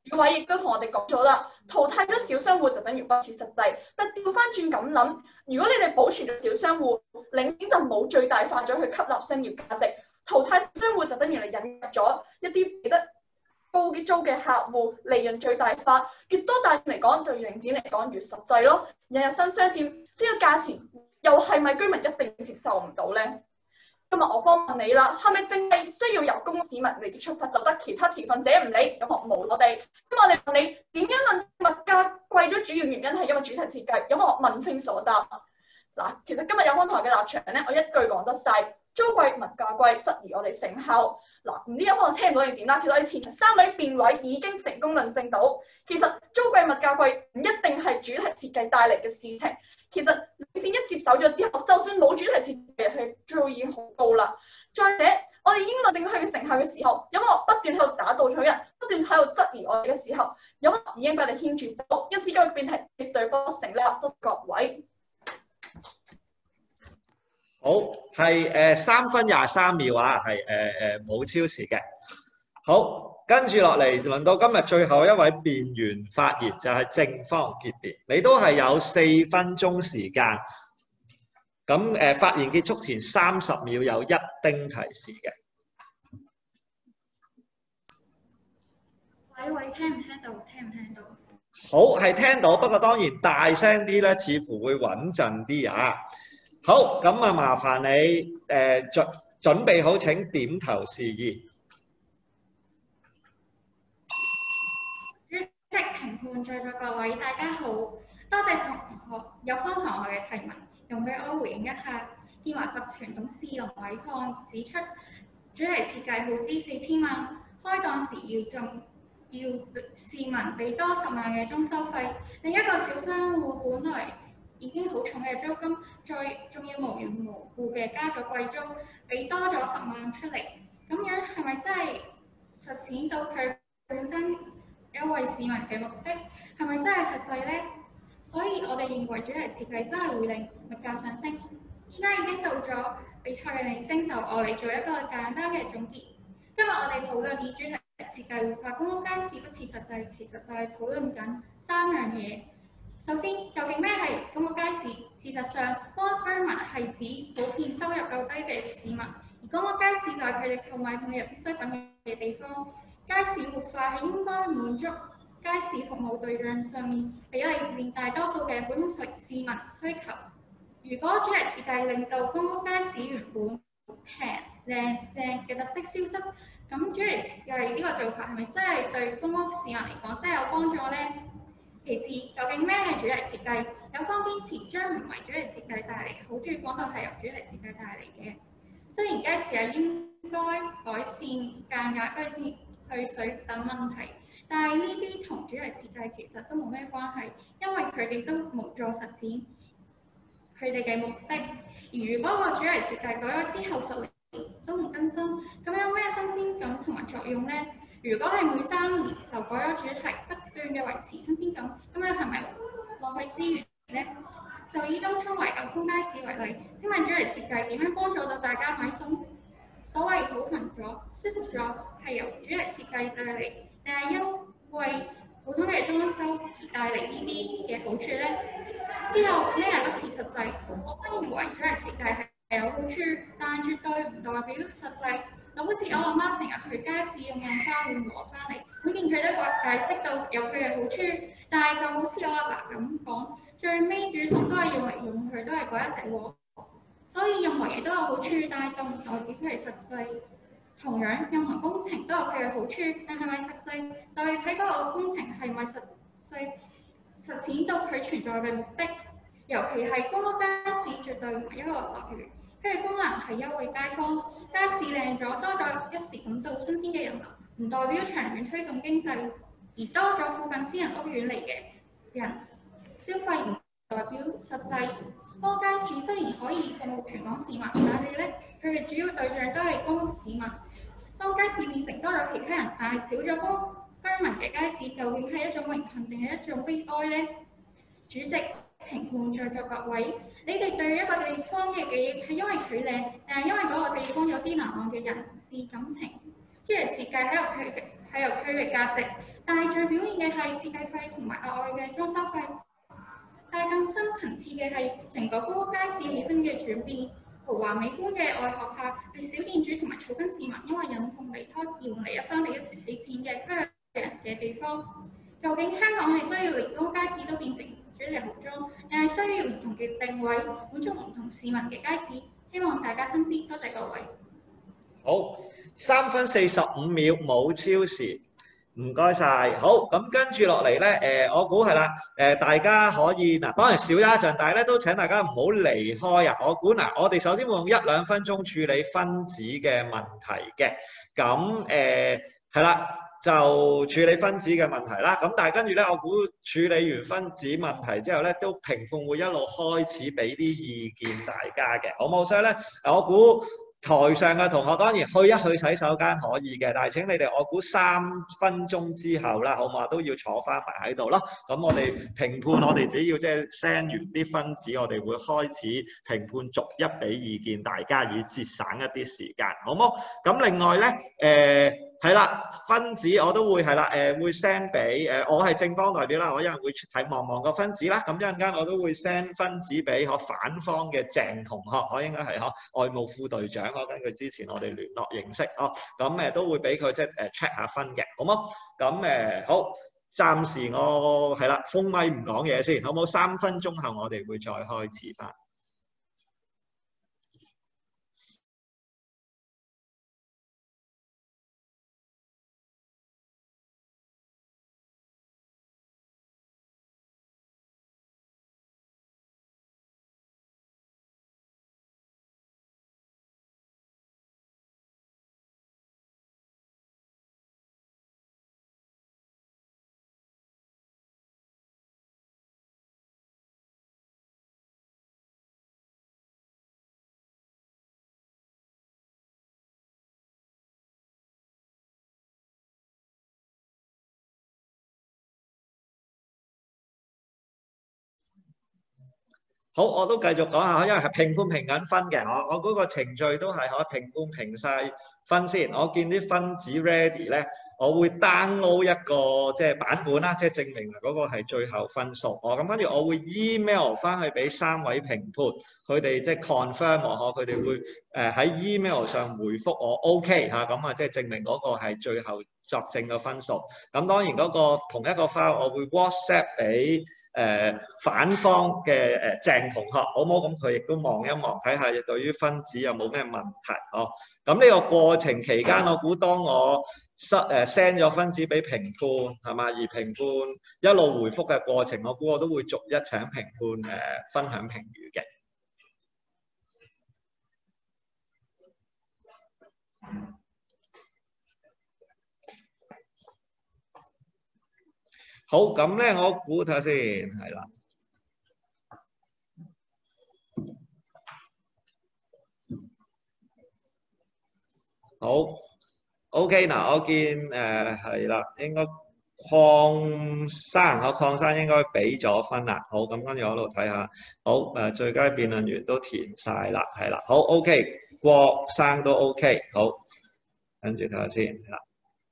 主委亦都同我哋講咗啦，淘汰咗小商戶就等於不切實際。但調翻轉咁諗，如果你哋保存咗小商戶，領展就冇最大化咗去吸納商業價值；淘汰小商戶就等於你引入咗一啲俾得高租嘅客戶，利潤最大化。越多大店嚟講，對領展嚟講越實際咯。引入新商店呢個價錢，又係咪居民一定接受唔到咧？今日我方問你啦，係咪淨係需要由公市民嚟嘅出發就得，其他持份者唔理，有學冇我哋？咁我哋問你點樣論物價貴咗？主要原因係因為主題設計，有冇學問非所答？嗱，其實今日有方台嘅立場咧，我一句講得晒：租貴物價貴，質疑我哋成效。嗱，唔知有可能聽唔到定點啦？其實我哋前3位辯委已經成功論證到，其實租貴物價貴唔一定係主題設計帶嚟嘅事情。其實領展一接手咗之後，就算冇主題設計，佢租已經好高啦。再者，我哋已經論證佢嘅成效嘅時候，有冇不斷喺度打稻草人，不斷喺度質疑我哋嘅時候，有冇已經俾我哋牽住走？因此今日嘅辯題絕對不成立。多謝各位。 好，係3分23秒啊，係冇超時嘅。好，跟住落嚟，輪到今日最後一位辯員發言，就係正方結辯。你都係有4分鐘時間。咁發言結束前30秒有1丁提示嘅。 喂，聽唔聽到？聽唔聽到？ 好，係聽到，不過當然大聲啲咧，似乎會穩陣啲啊。好，咁啊，麻煩你準備好，請點頭示意。 主席、評判在座各位，大家好，多謝有方同學嘅提問，容許我回應一下。建華集團董事林偉漢指出，主題設計耗資4000萬，開檔時要市民俾多10萬嘅裝修費，另一個小商戶本來已經好重嘅租金，仲要無緣無故嘅加咗貴租，俾多咗10萬出嚟，咁樣係咪真係實踐到佢本身優惠市民嘅目的？係咪真係實際呢？所以我哋認為主題設計真係會令物價上升。依家已經到咗比賽嘅尾聲，就我嚟做一個簡單嘅總結。今日我哋討論以主題設計活化公屋街市不切實際，其實就係討論緊3樣嘢。首先，究竟咩係公屋街市？事實上，公屋居民係指普遍收入較低嘅市民，而公屋街市就係佢哋購買每日必需品嘅地方。街市活化係應該滿足街市服務對象上面比例佔大多數嘅普通市民需求。如果主題設計令到公屋街市原本平、靚、正嘅特色消失，咁主題設計呢個做法係咪真係對公屋市民嚟講真係有幫助呢？其次，究竟咩係主題設計？有方堅持將唔係主題設計帶嚟好處講到係由主題設計帶嚟嘅。雖然街市係應該改善間隔、居水等問題，但係呢啲同主題設計其實都冇咩關係，因為佢哋都無助實踐佢哋嘅目的。而如果個主題設計改咗之後10年都唔更新，咁有咩新鮮感同埋作用呢？如果係每3年就改咗主題，不斷嘅維持新鮮感，咁樣係咪浪費資源呢？就以東涌懷舊風街市為例，請問主題設計點樣幫助到大家買餸？所謂好評咗、舒服咗，係由主題設計帶嚟，定係因為普通嘅裝修而帶嚟呢啲嘅好處呢？之後咩係不切實際？我不認為主題設計係有好處，但絕對唔代表實際。就好似我阿媽成日去街市用印花換攞翻嚟，每件佢都解釋到有佢嘅好處，但係就好似我阿爸咁講，最尾煮餸都係用嚟用去，都係嗰一隻鑊。所以任何嘢都有好處，但係就唔代表佢係實際。同樣，任何工程都有佢嘅好處，但係咪實際？就係睇嗰個工程係咪實踐到佢存在嘅目的。尤其係公屋街市，絕對唔係一個樂園。佢嘅功能係優惠街坊，街市靚咗，多咗一時感到新鮮嘅人流，唔代表長遠推動經濟；而多咗附近私人屋苑嚟嘅人消費，唔代表實際。公屋街市雖然可以服務全港市民，但係咧，佢嘅主要對象都係公屋市民。當街市變成多咗其他人，但係少咗公屋居民嘅街市，究竟係一種榮幸定係一種悲哀呢？主席、評判在座各位，你哋對一個地方嘅記憶係因為佢靚，定係因為嗰個地方有啲難忘嘅人事感情？主題設計係由佢嘅價值但係最表現嘅係設計費同埋額外嘅裝修費。但係更深層次嘅係成個公屋街市氣氛嘅轉變。豪華美觀嘅愛學校係小店主同埋草根市民因為忍痛離開而換嚟一班嚟一齊起錢嘅吸引人嘅地方。究竟香港係需要連公屋街市都變成主題豪裝，定係需要唔同嘅定位，滿足唔同市民嘅街市？希望大家深思，多謝各位。 好，3分45秒冇超時，唔該晒。好，咁跟住落嚟咧，我估係啦，大家可以嗱，當然少咗一陣，但係咧都請大家唔好離開啊。我估嗱，我哋首先會用1-2分鐘處理分子嘅問題嘅，咁係啦。就處理分子嘅問題啦，咁但係跟住咧，我估處理完分子問題之後咧，都評判會一路開始俾啲意見大家嘅，好冇？所以咧，我估台上嘅同學當然去一去洗手間可以嘅，但係請你哋我估3分鐘之後啦，好嘛，都要坐翻埋喺度咯。咁我哋評判，我哋只要即係 send 完啲分子，我哋會開始評判，逐一俾意見大家，以節省一啲時間，好冇？咁另外咧，係啦，分子我都會係啦，會 send 俾我係正方代表啦，我一陣會睇望個分子啦，咁一陣間我都會 send 分子俾反方嘅鄭同學，我應該係外務副隊長，根據之前我哋聯絡形式咁都會俾佢即係check 下分嘅，好冇？咁好，暫時我係啦，封咪唔講嘢先，好冇？3分鐘後我哋會再開始翻。好，我都繼續講下，因為係評判評緊分嘅，我嗰個程序都係可評判評晒分先。我見啲分子 ready 咧，我會 download 一個即係版本啦，即係證明嗰個係最後分數。咁跟住我會 email 翻去俾3位評判，佢哋即係 confirm 我，佢哋會喺 email 上回覆我 OK 嚇，咁即係證明嗰個係最後作證嘅分數。咁當然嗰個同一個 file 我會 WhatsApp 俾反方嘅鄭同學，好冇？咁佢亦都望一望，睇下對於分子有冇咩問題咁呢個過程期間，我估當我send 咗分子俾評判係嘛，而評判一路回覆嘅過程，我估我都會逐一請評判分享評語嘅。好，咁咧我估睇下先，係啦。好 ，OK 嗱，我見係啦，應該鄺生應該俾咗分啦。好，咁跟住我喺度睇下。好，最佳辯論員都填晒啦，係啦。好 ，OK， 郭生都 OK， 好，跟住睇下先，係啦。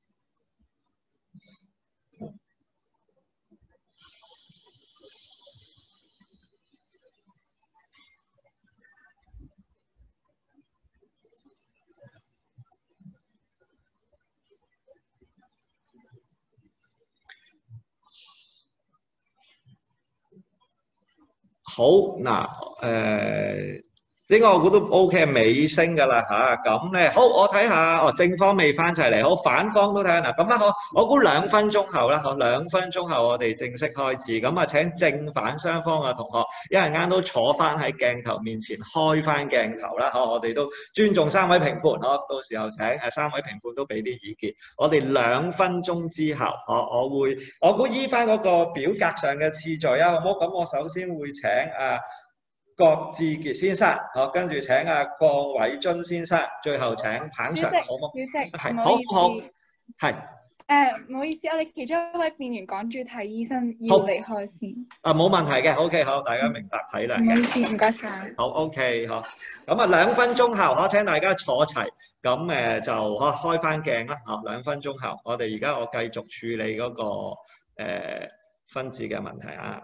好嗱，應該我估都 OK， 尾聲㗎啦嚇。咁咧，好，我睇下，正方未翻齊嚟，好，反方都睇下嗱。咁啦，我估2分鐘後啦，2分鐘後我哋正式開始。咁啊，請正反雙方嘅同學一陣間都坐翻喺鏡頭面前，開翻鏡頭啦。我哋都尊重3位評判，到時候請3位評判都俾啲意見。我哋2分鐘之後，我估依翻嗰個表格上嘅次序啊，好唔好？咁我首先會請郭志傑先生，跟住請鄺偉津先生，最後請彭 Sir，好冇？ 表姐， 係， 唔好意思， 係。 唔好意思，我哋其中一位辯員講主題醫生要離開先。 冇問題嘅，OK 好，大家明白體諒唔好意嘅。 思，唔該晒。 好 OK 好，咁啊2分鐘後，我請大家坐齊，咁就開翻鏡啦。2分鐘後，我繼續處理嗰個分子嘅問題啊。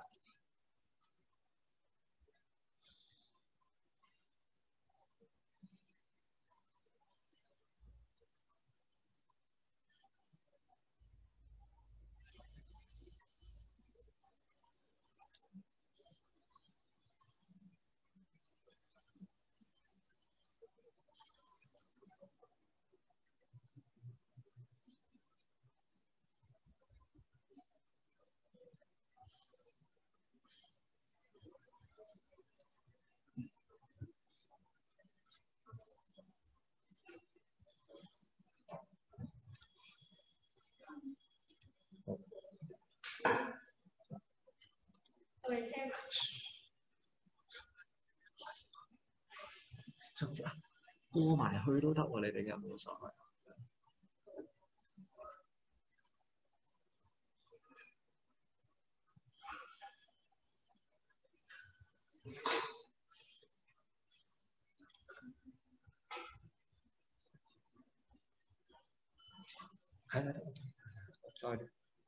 甚至過埋去都得喎，你哋有冇所謂？係啦，再。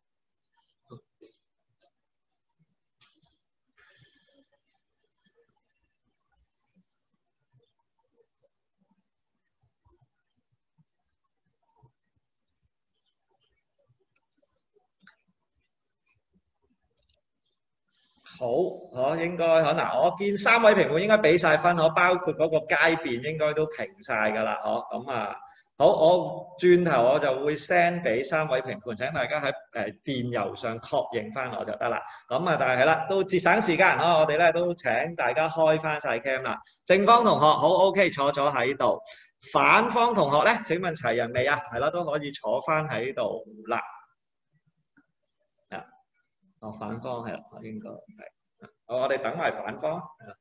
好，我應該我見3位評判應該俾晒分，包括嗰個街辯應該都評晒㗎啦，咁啊，好，我轉頭我就會 send 俾3位評判，請大家喺電郵上確認翻我就得啦。咁啊，但係啦，都節省時間，我哋咧都請大家開翻晒 cam 啦。正方同學好 OK， 坐咗喺度。反方同學咧，請問齊人未啊？係啦，都可以坐翻喺度啦。反方係啦，應該係。我哋等埋反方。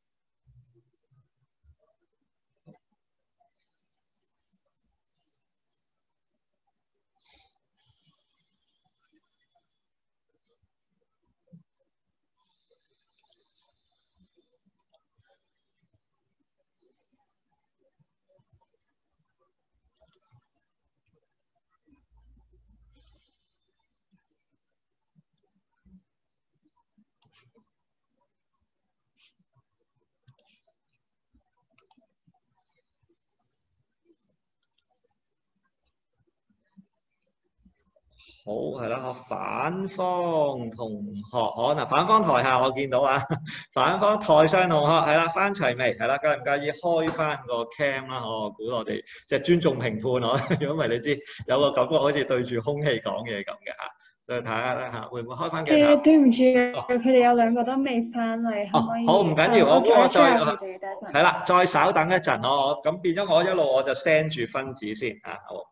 好係啦，反方同學反方台下我見到啊，反方台上同學係啦，翻齊未？係啦，介唔介意開翻個 cam 啦？我估我哋即係尊重評判如果唔係你知有個感覺好似對住空氣講嘢咁嘅嚇，所以睇下啦嚇，會唔會開翻鏡頭？ 對唔住佢哋有2個都未翻嚟，可唔可以？ 好唔緊要，我再係啦，再稍等一陣咁變咗我一路我就 send 住分子先啊，好。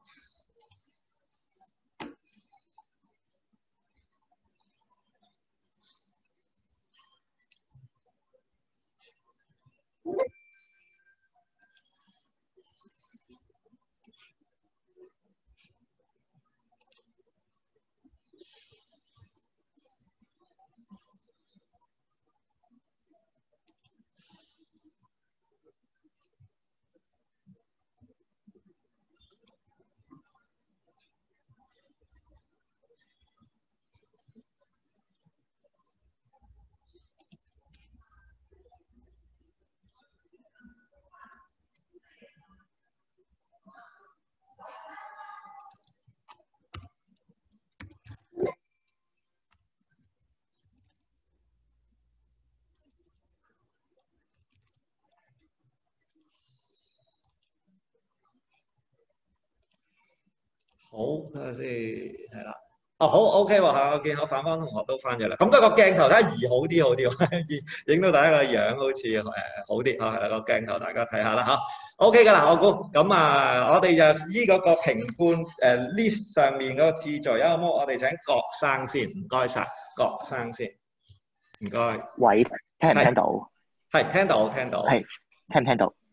好，睇下先，係啦。好 OK 喎嚇，我見我反方同學都翻咗啦。咁個鏡頭睇下移好啲喎，影到大家個樣好似好啲係啦，個鏡頭大家睇下啦嚇。OK 㗎啦，我估咁啊，我哋就依嗰個評判list 上面嗰個次序有冇？我哋請郭生先，唔該晒，郭生先，唔該。 喂，聽唔聽到？ 係聽到。 係聽唔聽到？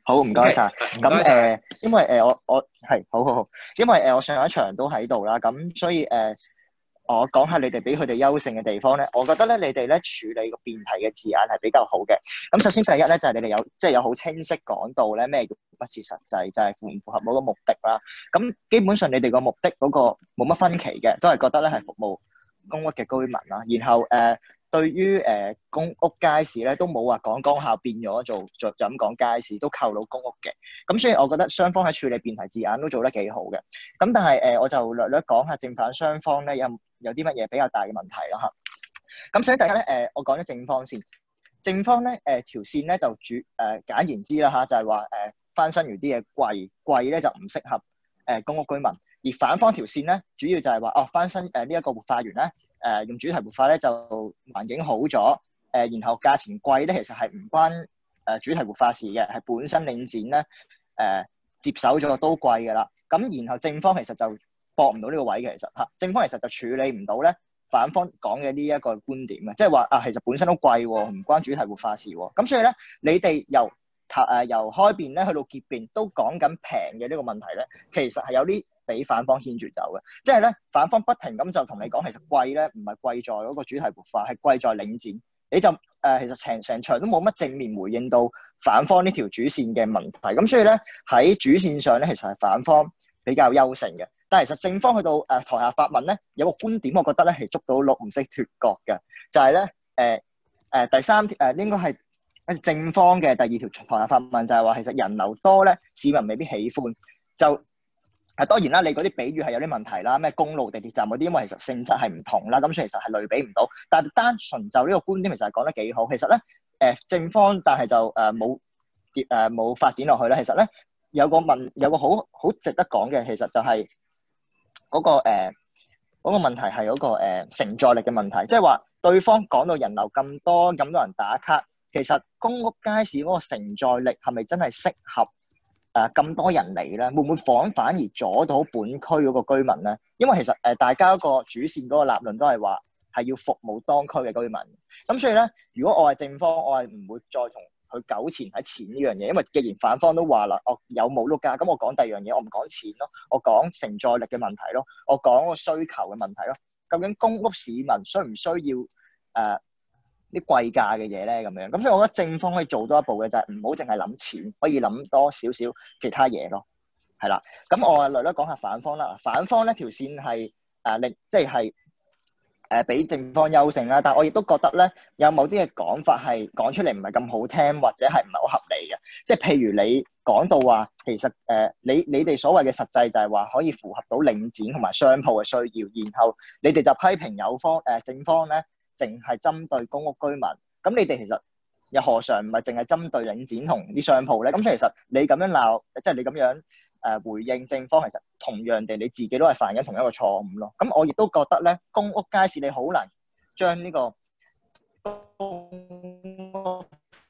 好，唔該晒。 唔該晒咁因為我係好，因為我上一場都喺度啦，咁所以我講下你哋俾佢哋優勝嘅地方咧，我覺得咧你哋咧處理個辯題嘅字眼係比較好嘅。咁首先第一咧就係、你哋有好清晰講到咧咩叫不切實際，就係符唔符合某個目的啦。咁基本上你哋個目的嗰個冇乜分歧嘅，都係覺得咧係服務公屋嘅居民啦。然後對於公屋街市咧都冇話講下變咗做就咁講街市，都扣到公屋嘅。咁所以我覺得雙方喺處理辯題字眼都做得幾好嘅。咁但係我就略講下正反雙方咧有啲乜嘢比較大嘅問題啦嚇。咁所以大家咧我講咗正方先。正方咧條線咧就簡言之啦嚇，就係話翻新完啲嘢貴咧就唔適合公屋居民。而反方條線咧主要就係話翻新呢一個活化園咧。用主題活化咧就環境好咗，然後價錢貴咧，其實係唔關主題活化事嘅，係本身領展咧接手咗都貴㗎啦。咁然後正方其實就駁唔到呢個位嘅，其實嚇正方其實就處理唔到咧反方講嘅呢一個觀點嘅，即係話其實本身都貴喎，唔關主題活化事喎。咁所以咧，你哋由開辯咧去到結辯都講緊平嘅呢個問題咧，其實係有啲俾反方牽住走嘅，即係咧反方不停咁就同你講，其實貴咧唔係貴在嗰個主題活化，係貴在領展。你就其實成場都冇乜正面回應到反方呢條主線嘅問題。咁所以咧喺主線上咧，其實係反方比較優勝嘅。但係其實正方去到台下發問咧，有個觀點我覺得咧係捉到鹿唔識脫角嘅，就係咧第三條應該係正方嘅第二條台下發問，就係話其實人流多咧，市民未必喜歡就。當然啦，你嗰啲比喻係有啲問題啦，咩公路、地鐵站嗰啲，因為其實性質係唔同啦，咁所以其實係類比唔到。但係單純就呢個觀點，其實係講得幾好。其實咧，正方但係就冇發展落去咧。其實咧有個好值得講嘅，其實就係嗰個問題係嗰個承載力嘅問題，即係話對方講到人流咁多人打卡，其實公屋街市嗰個承載力係咪真係適合？咁多人嚟咧，會唔會反而阻到本區嗰個居民咧？因為其實大家個主線嗰個立論都係話係要服務當區嘅居民。咁所以咧，如果我係正方，我係唔會再同佢糾纏喺錢呢樣嘢，因為既然反方都話啦，有冇碌價，咁我講第二樣嘢，我唔講錢咯，我講承載力嘅問題咯，我講個需求嘅問題咯。究竟公屋市民需唔需要啲貴價嘅嘢咧咁樣，咁所以我覺得正方可以做多一步嘅就係唔好淨係諗錢，可以諗多少少其他嘢咯，係啦。咁我略略講下反方啦。反方咧條線係即係比正方優勝啦，但我亦都覺得咧有某啲嘅講法係講出嚟唔係咁好聽，或者係唔係好合理嘅。即係譬如你講到話，其實你哋所謂嘅實際就係話可以符合到領展同埋商鋪嘅需要，然後你哋就批評正方咧。淨係針對公屋居民，咁你哋其實又何嘗唔係淨係針對領展同啲商鋪咧？咁所以其實你咁樣鬧，即係你咁樣回應正方，其實同樣地你自己都係犯緊同一個錯誤咯。咁我亦都覺得咧，公屋街市你好難將呢個公屋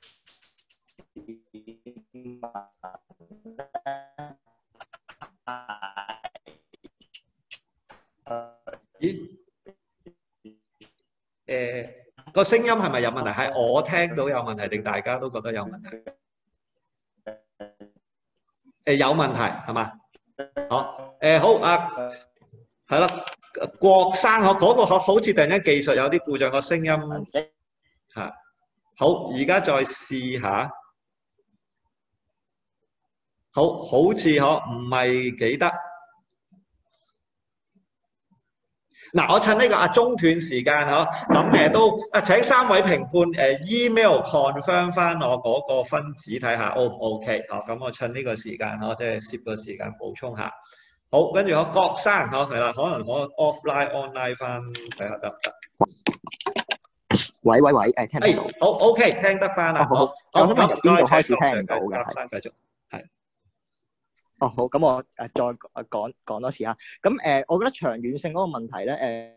咦？個聲音係咪有問題？係我聽到有問題定大家都覺得有問題？有問題係嘛？好好係啦，郭生嗰個好似突然間技術有啲故障，個聲音嚇。好，而家再試下。好似唔係幾得。嗱，我趁呢個中斷時間咁都請3位評判email confirm 翻我嗰個分子睇下 O 唔 OK 咁我趁呢個時間即係攝個時間補充下。好，跟住郭生係啦，可能我 offline online 翻睇下得唔得？ 喂，聽唔到？ 好 OK， 聽得翻啦。好， 我想問由邊度開始聽唔到嘅？ 郭生繼續。 好，咁我再講多次啊。咁我覺得長遠性嗰個問題咧，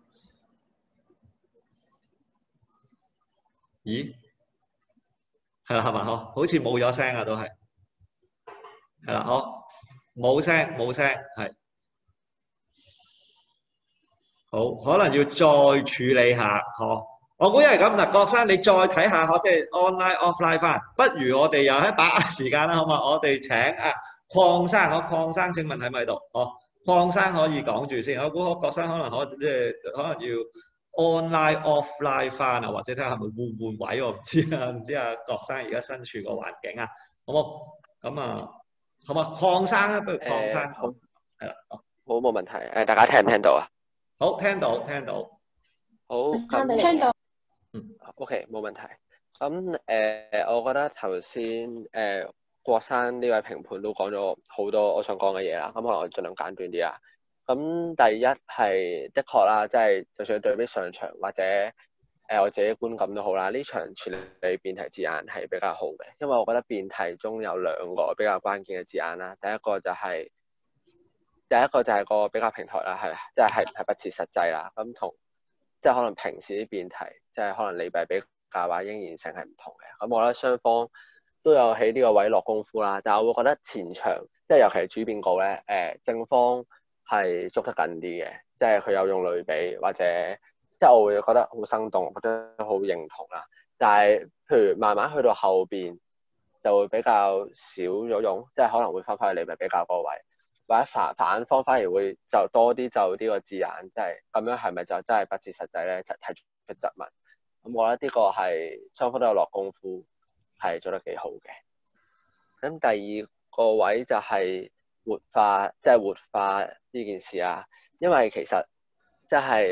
咦？係啦，係嘛？好似冇咗聲啊，都係。係啦，冇聲，係。好，可能要再處理下， 我估係咁嗱，郭生你再睇下即係 online offline 翻，不如我哋又喺把握時間啦，好嘛？我哋請鄺生，鄺生請問喺咪度？哦，鄺生可以講住先，我估郭生可能可能要 online offline 翻啊，或者睇下係咪換位，我唔知啊，唔知郭生而家身處個環境啊，好冇？咁啊，好嘛？鄺生啊，不如鄺生講，係啦， 好冇問題。大家聽唔聽到啊？ 好，聽到。好， 咁聽到。 OK， 冇問題。咁我覺得頭先郭生呢位評判都講咗好多我想講嘅嘢啦。咁可能我盡量簡短啲啊。咁第一係的確啦，即係就算對比上場或者我自己觀感都好啦，呢場處理辯題字眼係比較好嘅，因為我覺得辯題中有兩個比較關鍵嘅字眼啦。第一個就係個比較平台啦，係不切實際啦。咁同即係可能平時啲辯題，即係可能利弊比較或者應然性係唔同嘅。咁我覺得雙方都有喺呢個位落功夫啦。但係我會覺得前場即係尤其係主辯稿咧，正方係捉得緊啲嘅，即係佢有用類比或者即係我會覺得好生動，覺得好認同啦。但係譬如慢慢去到後邊就會比較少咗用，即係可能會翻返去利弊比較嗰個位。或者反方反而會就多啲就呢個字眼，即係咁樣係咪就真係不切實際咧？就提出質問。咁我覺得呢個係雙方都有落功夫，係做得幾好嘅。咁第二個位就係活化，即係活化呢件事啊。因為其實即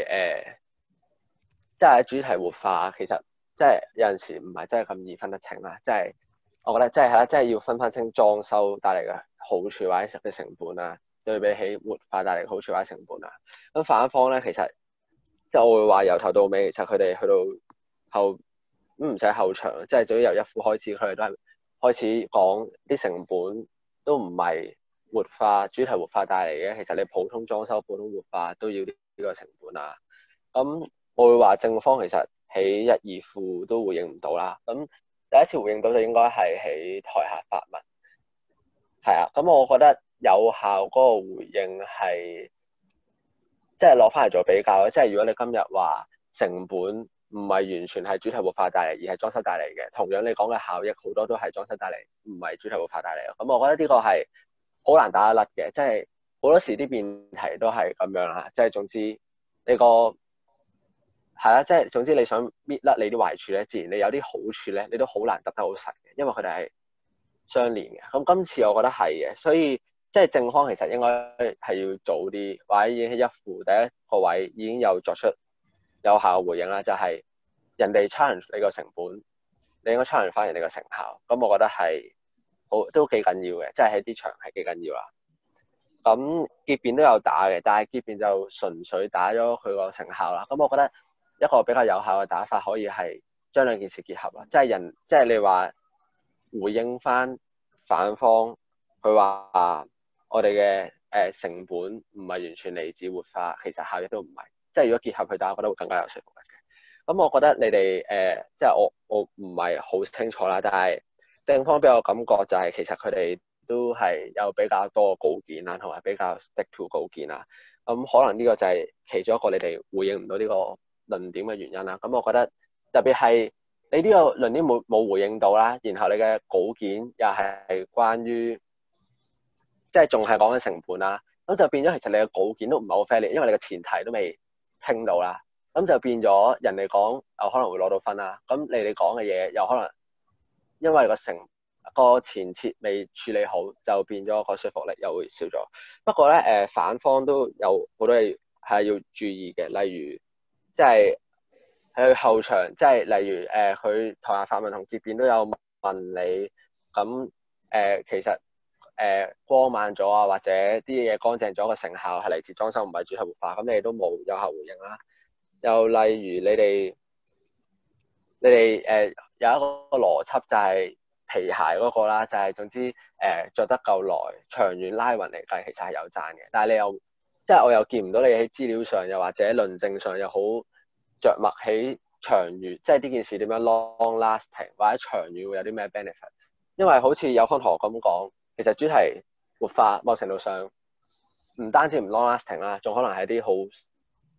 係主題活化，其實即係有陣時唔係真係咁易分得清啦。即係我覺得即係要分翻清裝修帶嚟嘅好處或者嘅成本啊，對比起活化帶嚟好處或者成本啊。咁反方咧，其實即係我會話由頭到尾，其實佢哋去到後唔使後場，即係總之由一夫開始，佢哋都係開始講啲成本都唔係活化主題活化帶嚟嘅。其實你普通裝修、普通活化都要呢個成本啊。咁我會話正方其實喺一二副都回應唔到啦。咁第一次回應到就應該係喺台下發問。係啊，咁我覺得有效嗰個回應係，即係攞翻嚟做比較咯。即係如果你今日話成本唔係完全係主題活化帶嚟，而係裝修帶嚟嘅，同樣你講嘅效益好多都係裝修帶嚟，唔係主題活化帶嚟。咁我覺得呢個係好難打得甩嘅，即係好多時啲辯題都係咁樣啦。即係總之你個係啦，即係總之你想搣甩你啲壞處咧，自然你有啲好處咧，你都好難得得好實嘅，因為佢哋係相連嘅。咁今次我覺得係嘅，所以即係正方其實應該係要早啲，或者已經喺一副第一個位已經有作出有效嘅回應啦，就係人哋 challenge 你個成本，你應該 challenge 翻人哋個成效。咁我覺得係好都幾緊要嘅，即係喺啲場係幾緊要啦。咁結辯都有打嘅，但係結辯就純粹打咗佢個成效啦。咁我覺得一個比較有效嘅打法可以係將兩件事結合啦，即係你話回應翻反方，佢話我哋嘅成本唔係完全嚟自活化，其實效益都唔係，即係如果結合去打，我覺得會更加有說服力嘅。咁我覺得你哋即係我唔係好清楚啦，但係正方俾我感覺就係其實佢哋都係有比較多稿件啦，同埋比較 stick to 稿件啦。咁可能呢個就係其中一個你哋回應唔到呢個論點嘅原因啦。咁我覺得特別係你呢個論點冇回應到啦，然後你嘅稿件又係關於即係仲係講緊成本啦，咁就變咗其實你嘅稿件都唔係好 fair， 因為你嘅前提都未清到啦，咁就變咗人哋講有可能會攞到分啦，咁你哋講嘅嘢又可能因為個前設未處理好，就變咗個說服力又會少咗。不過咧反方都有好多嘢係要注意嘅，例如即係喺後場，即係例如佢台下發問同結辯都有問你，咁其實光慢咗啊，或者啲嘢乾淨咗嘅成效係嚟自裝修，唔係主題活化，咁你哋都冇有效回應啦。又例如你哋有一個邏輯就係皮鞋嗰個啦，就係總之着得夠耐，長遠拉勻嚟計其實係有賺嘅，但係你又即係我又見唔到你喺資料上又或者論證上又好着墨喺長遠，即係呢件事點樣 long lasting 或者長遠會有啲咩 benefit？ 因為好似有方同學咁講，其實主題活化某程度上唔單止唔 long lasting 啦，仲可能係啲好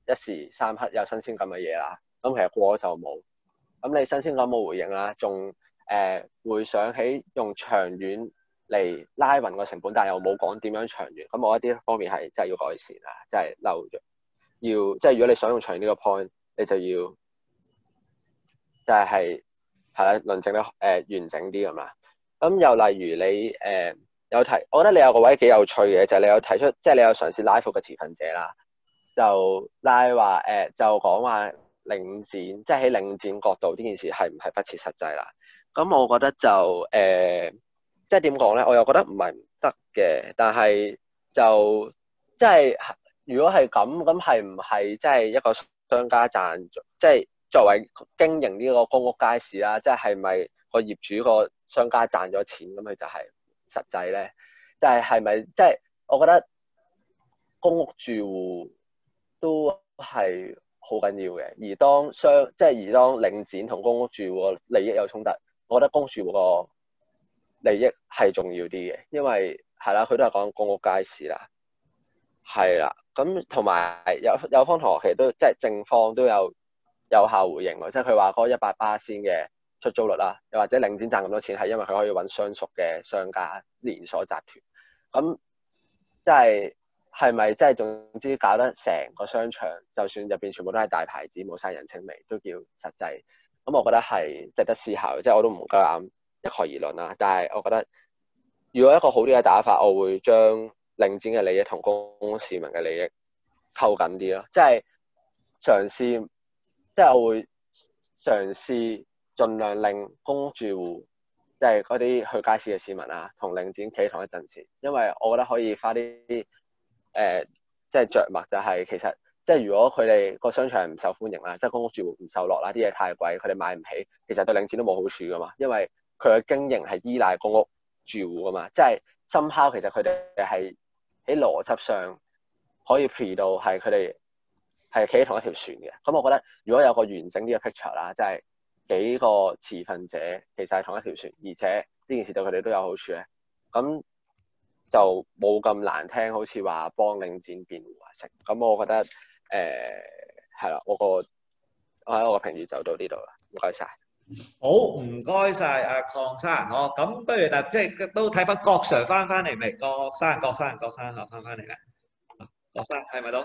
一時三刻有新鮮感嘅嘢啦。咁其實過咗就冇。咁你新鮮感冇回應啦，仲會想起用長遠嚟拉勻個成本，但係又冇講點樣長遠。咁我一啲方面係真係要改善啦，真係漏咗。即係如果你想用長遠呢個 point，你就要就係啦，論證得完整啲咁啦。咁又例如你有提，我覺得你有個位幾有趣嘅，就係你有提出，即係你有嘗試拉闊嘅持份者啦，就拉話就講話領展，即係喺領展角度呢件事係唔係不切實際啦？咁我覺得就即係點講咧？我又覺得唔係唔得嘅，但係就即係如果係咁係唔係即係一個商家賺，即係作為經營呢個公屋街市啦，即係咪個業主個商家賺咗錢咁佢就係實際咧？但係咪即係我覺得公屋住戶都係好緊要嘅，而當領展同公屋住戶個利益有衝突，我覺得公屋住戶個利益係重要啲嘅，因為係啦，佢都係講公屋街市啦，係啦，咁同埋有方同學其實都即係正方都有效回應喎，即係佢話嗰180%嘅出租率啦，又或者領展賺咁多錢係因為佢可以揾相熟嘅商家連鎖集團，咁即係咪即係總之搞得成個商場，就算入邊全部都係大牌子冇晒人情味都叫實際？咁我覺得係值得思考，即係我都唔夠膽一概而論啦。但係我覺得如果一個好啲嘅打法，我會將領展嘅利益同公屋市民嘅利益扣緊啲咯，即係嘗試，即係我會嘗試盡量令公屋住戶，即係嗰啲去街市嘅市民啊，同領展企同一陣線，因為我覺得可以花啲即係着墨，就係其實即係如果佢哋個商場唔受歡迎啦，即係公屋住戶唔受落啦，啲嘢太貴，佢哋買唔起，其實對領展都冇好處噶嘛，因為佢嘅經營係依賴公屋住戶噶嘛，即係somehow其實佢哋係喺邏輯上可以 pre 到係佢哋係企喺同一條船嘅。咁我覺得如果有個完整啲嘅 picture 啦，即係幾個持份者其實係同一條船，而且呢件事對佢哋都有好處咧，咁就冇咁難聽，好似話幫領展辯護啊成。咁我覺得係啦，我個評語就到呢度啦，唔該晒。 好，唔該晒阿鄺生，咁不如即係都睇翻郭 Sir 翻嚟未？郭生翻嚟啦，郭生係咪到？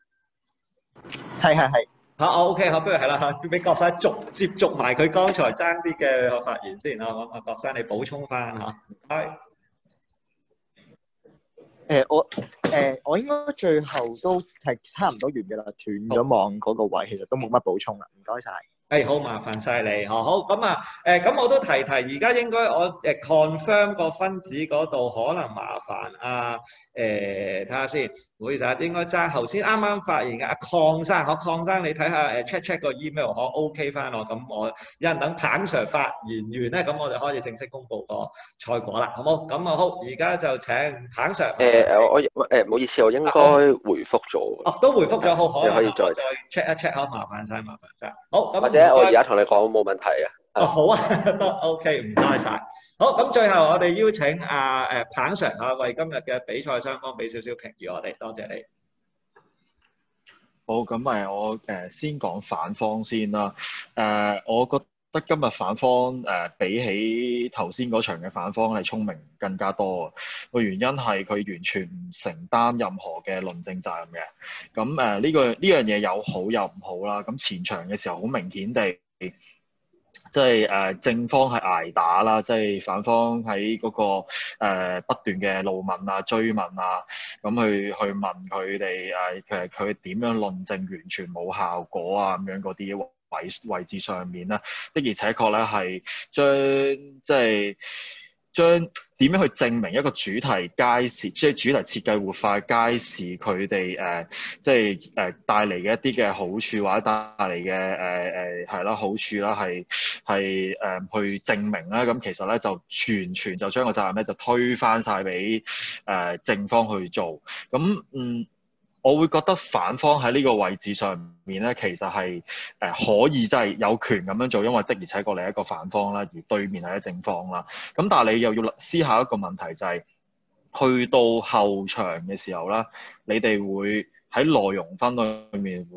係。 好 OK， 好，不如係啦，俾郭生接續埋佢剛才爭啲嘅發言先，咁阿郭生你補充翻嚇，唔該。 我應該最後都係差唔多完嘅啦，斷咗網嗰個位，其實都冇乜補充啦，唔該晒。 好，麻煩晒你，好咁啊，咁我都提，而家應該我confirm 個分子嗰度可能麻煩啊，睇下先，唔好意思啊，應該爭頭先啱啱發言嘅阿鄺生，鄺生你睇下check 個 email 可 OK 翻我，咁我有人等彭 Sir 發言完咧，咁我就可以正式公佈個賽果啦，好冇？咁啊好，而家就請彭 Sir。 唔好意思，我應該回覆咗。 都回覆咗，好，可以再 check 一 check， 好，麻煩晒。好，咁。或者我而家同你講冇問題啊。 好啊，都 OK， 唔該晒。好，咁最後我哋邀請彭 Sir 為今日嘅比賽雙方俾少少評語我哋，多謝你。 好，咁我先講反方先啦。我覺得今日反方比起頭先嗰場嘅反方係聰明更加多。個原因係佢完全唔承擔任何嘅論證責任嘅。咁呢樣嘢有好有唔好啦。咁前場嘅時候好明顯地，即係正方係捱打啦，即係反方喺嗰個不斷嘅怒問啊、追問啊，咁去問佢哋其實佢點樣論證完全冇效果啊咁樣嗰啲位置上面咧，的而且確咧係將點樣去證明一個主題街市，即係主題設計活化街市，佢哋帶嚟嘅一啲嘅好處或者帶嚟嘅好處啦，係去證明啦。咁其實咧就完全就將個責任咧就推返晒俾正方去做。咁我會覺得反方喺呢個位置上面咧，其實係可以真係有權咁樣做，因為的而且確你係一個反方啦，而對面係一正方啦。咁但係你又要思考一個問題，就係去到後場嘅時候啦，你哋會喺內容分裏面會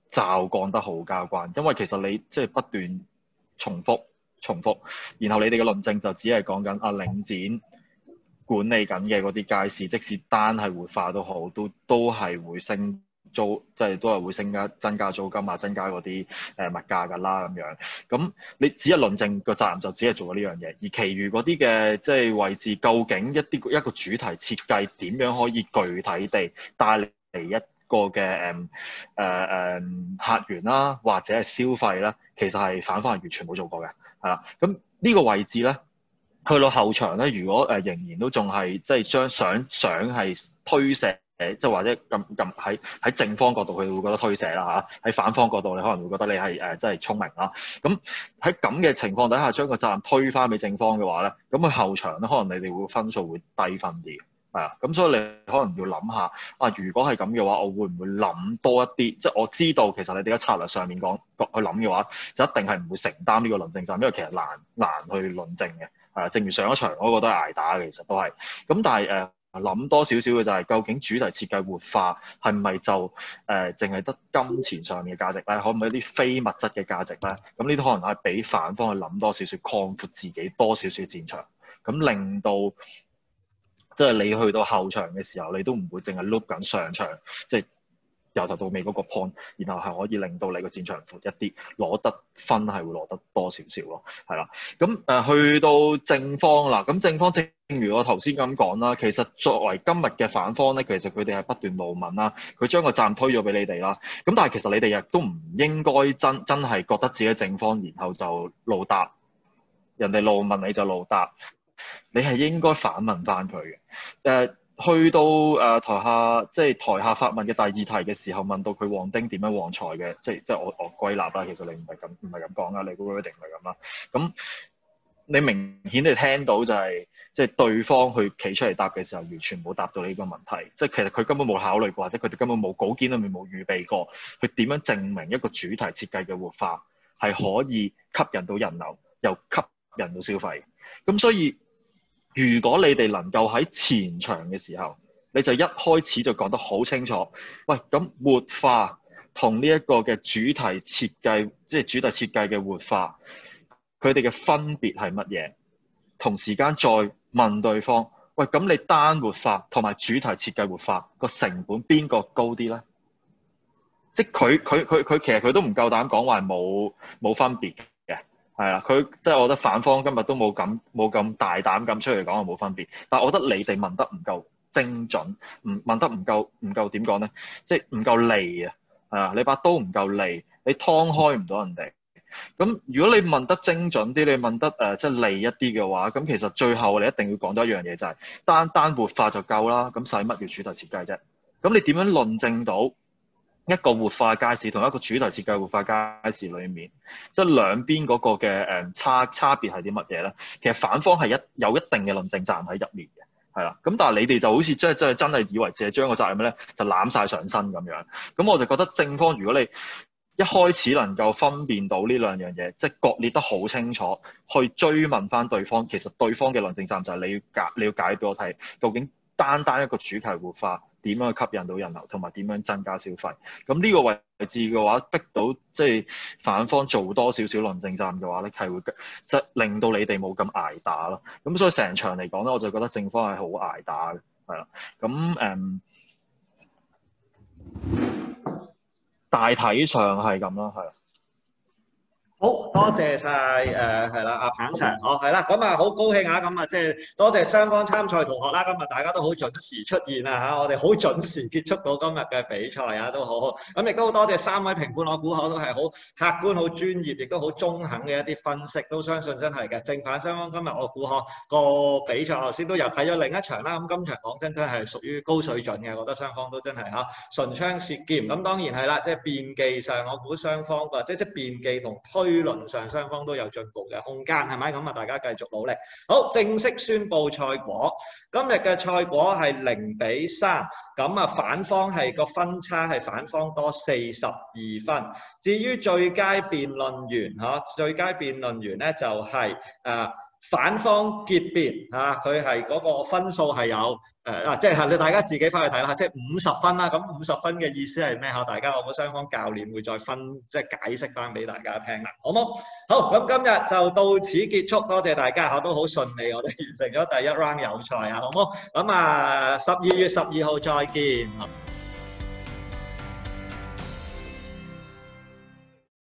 驟降得好交關，因為其實你即係不斷重複，然後你哋嘅論證就只係講緊領展管理緊嘅嗰啲街市，即使單係活化都好，都係會升租，即係都係會增加租金啊，增加嗰啲物價㗎啦咁樣。咁你只係論證個責任就只係做咗呢樣嘢，而其餘嗰啲嘅即係位置，究竟一個主題設計點樣可以具體地帶嚟一個嘅客源啦，或者係消費啦，其實係反方係完全冇做過嘅，係啦。咁呢個位置咧，去到後場咧，如果仍然都仲係即係想係推卸，即係或者咁喺正方角度，佢會覺得推卸啦嚇；喺反方角度，你可能會覺得你係真係聰明啦。咁喺咁嘅情況底下，將個責任推翻俾正方嘅話咧，咁佢後場咧，可能你哋會分數會低分啲。係啊，咁所以你可能要諗下如果係咁嘅話，我會唔會諗多一啲？即係我知道其實你哋喺策略上面去諗嘅話，就一定係唔會承擔呢個論證責任，因為其實難去論證嘅。正如上一場嗰個都係捱打嘅，其實都係。咁但係諗多少少嘅就係，究竟主題設計活化係咪就淨係得金錢上面嘅價值咧？可唔可以一啲非物質嘅價值咧？咁呢啲可能係俾反方去諗多少少，擴闊自己多少少戰場，咁令到即係你去到後場嘅時候，你都唔會淨係 look 緊上場，即係由頭到尾嗰個 point，然後係可以令到你個戰場闊一啲，攞得分係會攞得多少少咯，係啦。咁去到正方啦，咁正方正如我頭先咁講啦，其實作為今日嘅反方咧，其實佢哋係不斷怒問啦，佢將個責任推咗俾你哋啦。咁但係其實你哋亦都唔應該真係覺得自己正方，然後就怒答人哋怒問你就怒答。你係應該反問翻佢嘅。去到台下即係台下發問嘅第二題嘅時候，問到佢旺丁點樣旺財嘅，即係我歸納啦。其實你唔係咁講啦，你嗰個一定唔係咁啦。咁你明顯地聽到就係即係對方去企出嚟答嘅時候，完全冇答到呢個問題。即係其實佢根本冇考慮過，或者佢哋根本冇稿件裏面冇預備過，佢點樣證明一個主題設計嘅活化係可以吸引到人流，又吸引到消費。咁所以如果你哋能夠喺前場嘅時候，你就一開始就講得好清楚，喂，咁活化同呢一個嘅主題設計，即係主題設計嘅活化，佢哋嘅分別係乜嘢？同時間再問對方，喂，咁你單活化同埋主題設計活化個成本邊個高啲咧？即係佢其實佢都唔夠膽講話冇分別。係啦，佢即係我覺得反方今日都冇咁大膽咁出嚟講話冇分別，但係我覺得你哋問得唔夠精準，問得唔夠點講咧，即係唔夠利啊，係啊，你把刀唔夠利，你劏開唔到人哋。咁如果你問得精準啲，你問得即係利一啲嘅話，咁其實最後你一定要講多一樣嘢就係單活化就夠啦，咁使乜要主題設計啫？咁你點樣論證到一個活化街市同一個主題設計活化街市裏面，即係兩邊嗰個嘅差別係啲乜嘢咧？其實反方係有一定嘅論證責任喺入面嘅，係啦。咁但係你哋就好似真係以為自己將個責任咧就攬晒上身咁樣。咁我就覺得正方如果你一開始能夠分辨到呢兩樣嘢，即係割裂得好清楚，去追問翻對方，其實對方嘅論證責任就係你要解俾我睇，究竟單一個主題活化點樣去吸引到人流，同埋點樣增加消費。咁呢個位置嘅話，逼到即係反方做多少少論證責任嘅話咧，係會即係令到你哋冇咁捱打咯。咁所以成場嚟講咧，我就覺得正方係好捱打嘅，係啦。咁大體上係咁啦，係啦。 好多謝晒係啦，阿彭 Sir，係啦，咁啊好高興啊，咁啊即係多謝雙方參賽同學啦，今日大家都好準時出現啊嚇，我哋好準時結束到今日嘅比賽啊，都好好，咁亦都好多謝3位評判，我估下都係好客觀、好專業，亦都好中肯嘅一啲分析，都相信真係嘅正反雙方今日我估下個比賽頭先都又睇咗另一場啦，咁今場講真係屬於高水準嘅，我覺得雙方都真係嚇唇槍舌劍，咁當然係啦，即係辯技上我估雙方嘅即係辯技同推論上雙方都有進步嘅空間，係咪？咁啊，大家繼續努力。好，正式宣佈賽果。今日嘅賽果係0-3，咁啊反方係個分差係反方多42分。至於最佳辯論員最佳辯論員咧就係反方結辯佢係嗰個分數係有即係你大家自己翻去睇啦，即係50分啦。咁50分嘅意思係咩？大家我個雙方教練會再即係解釋翻俾大家聽啦，好冇？好，咁今日就到此結束，多謝大家，都好順利，我哋完成咗第1 round 友賽啊，好冇？咁12月12號再見。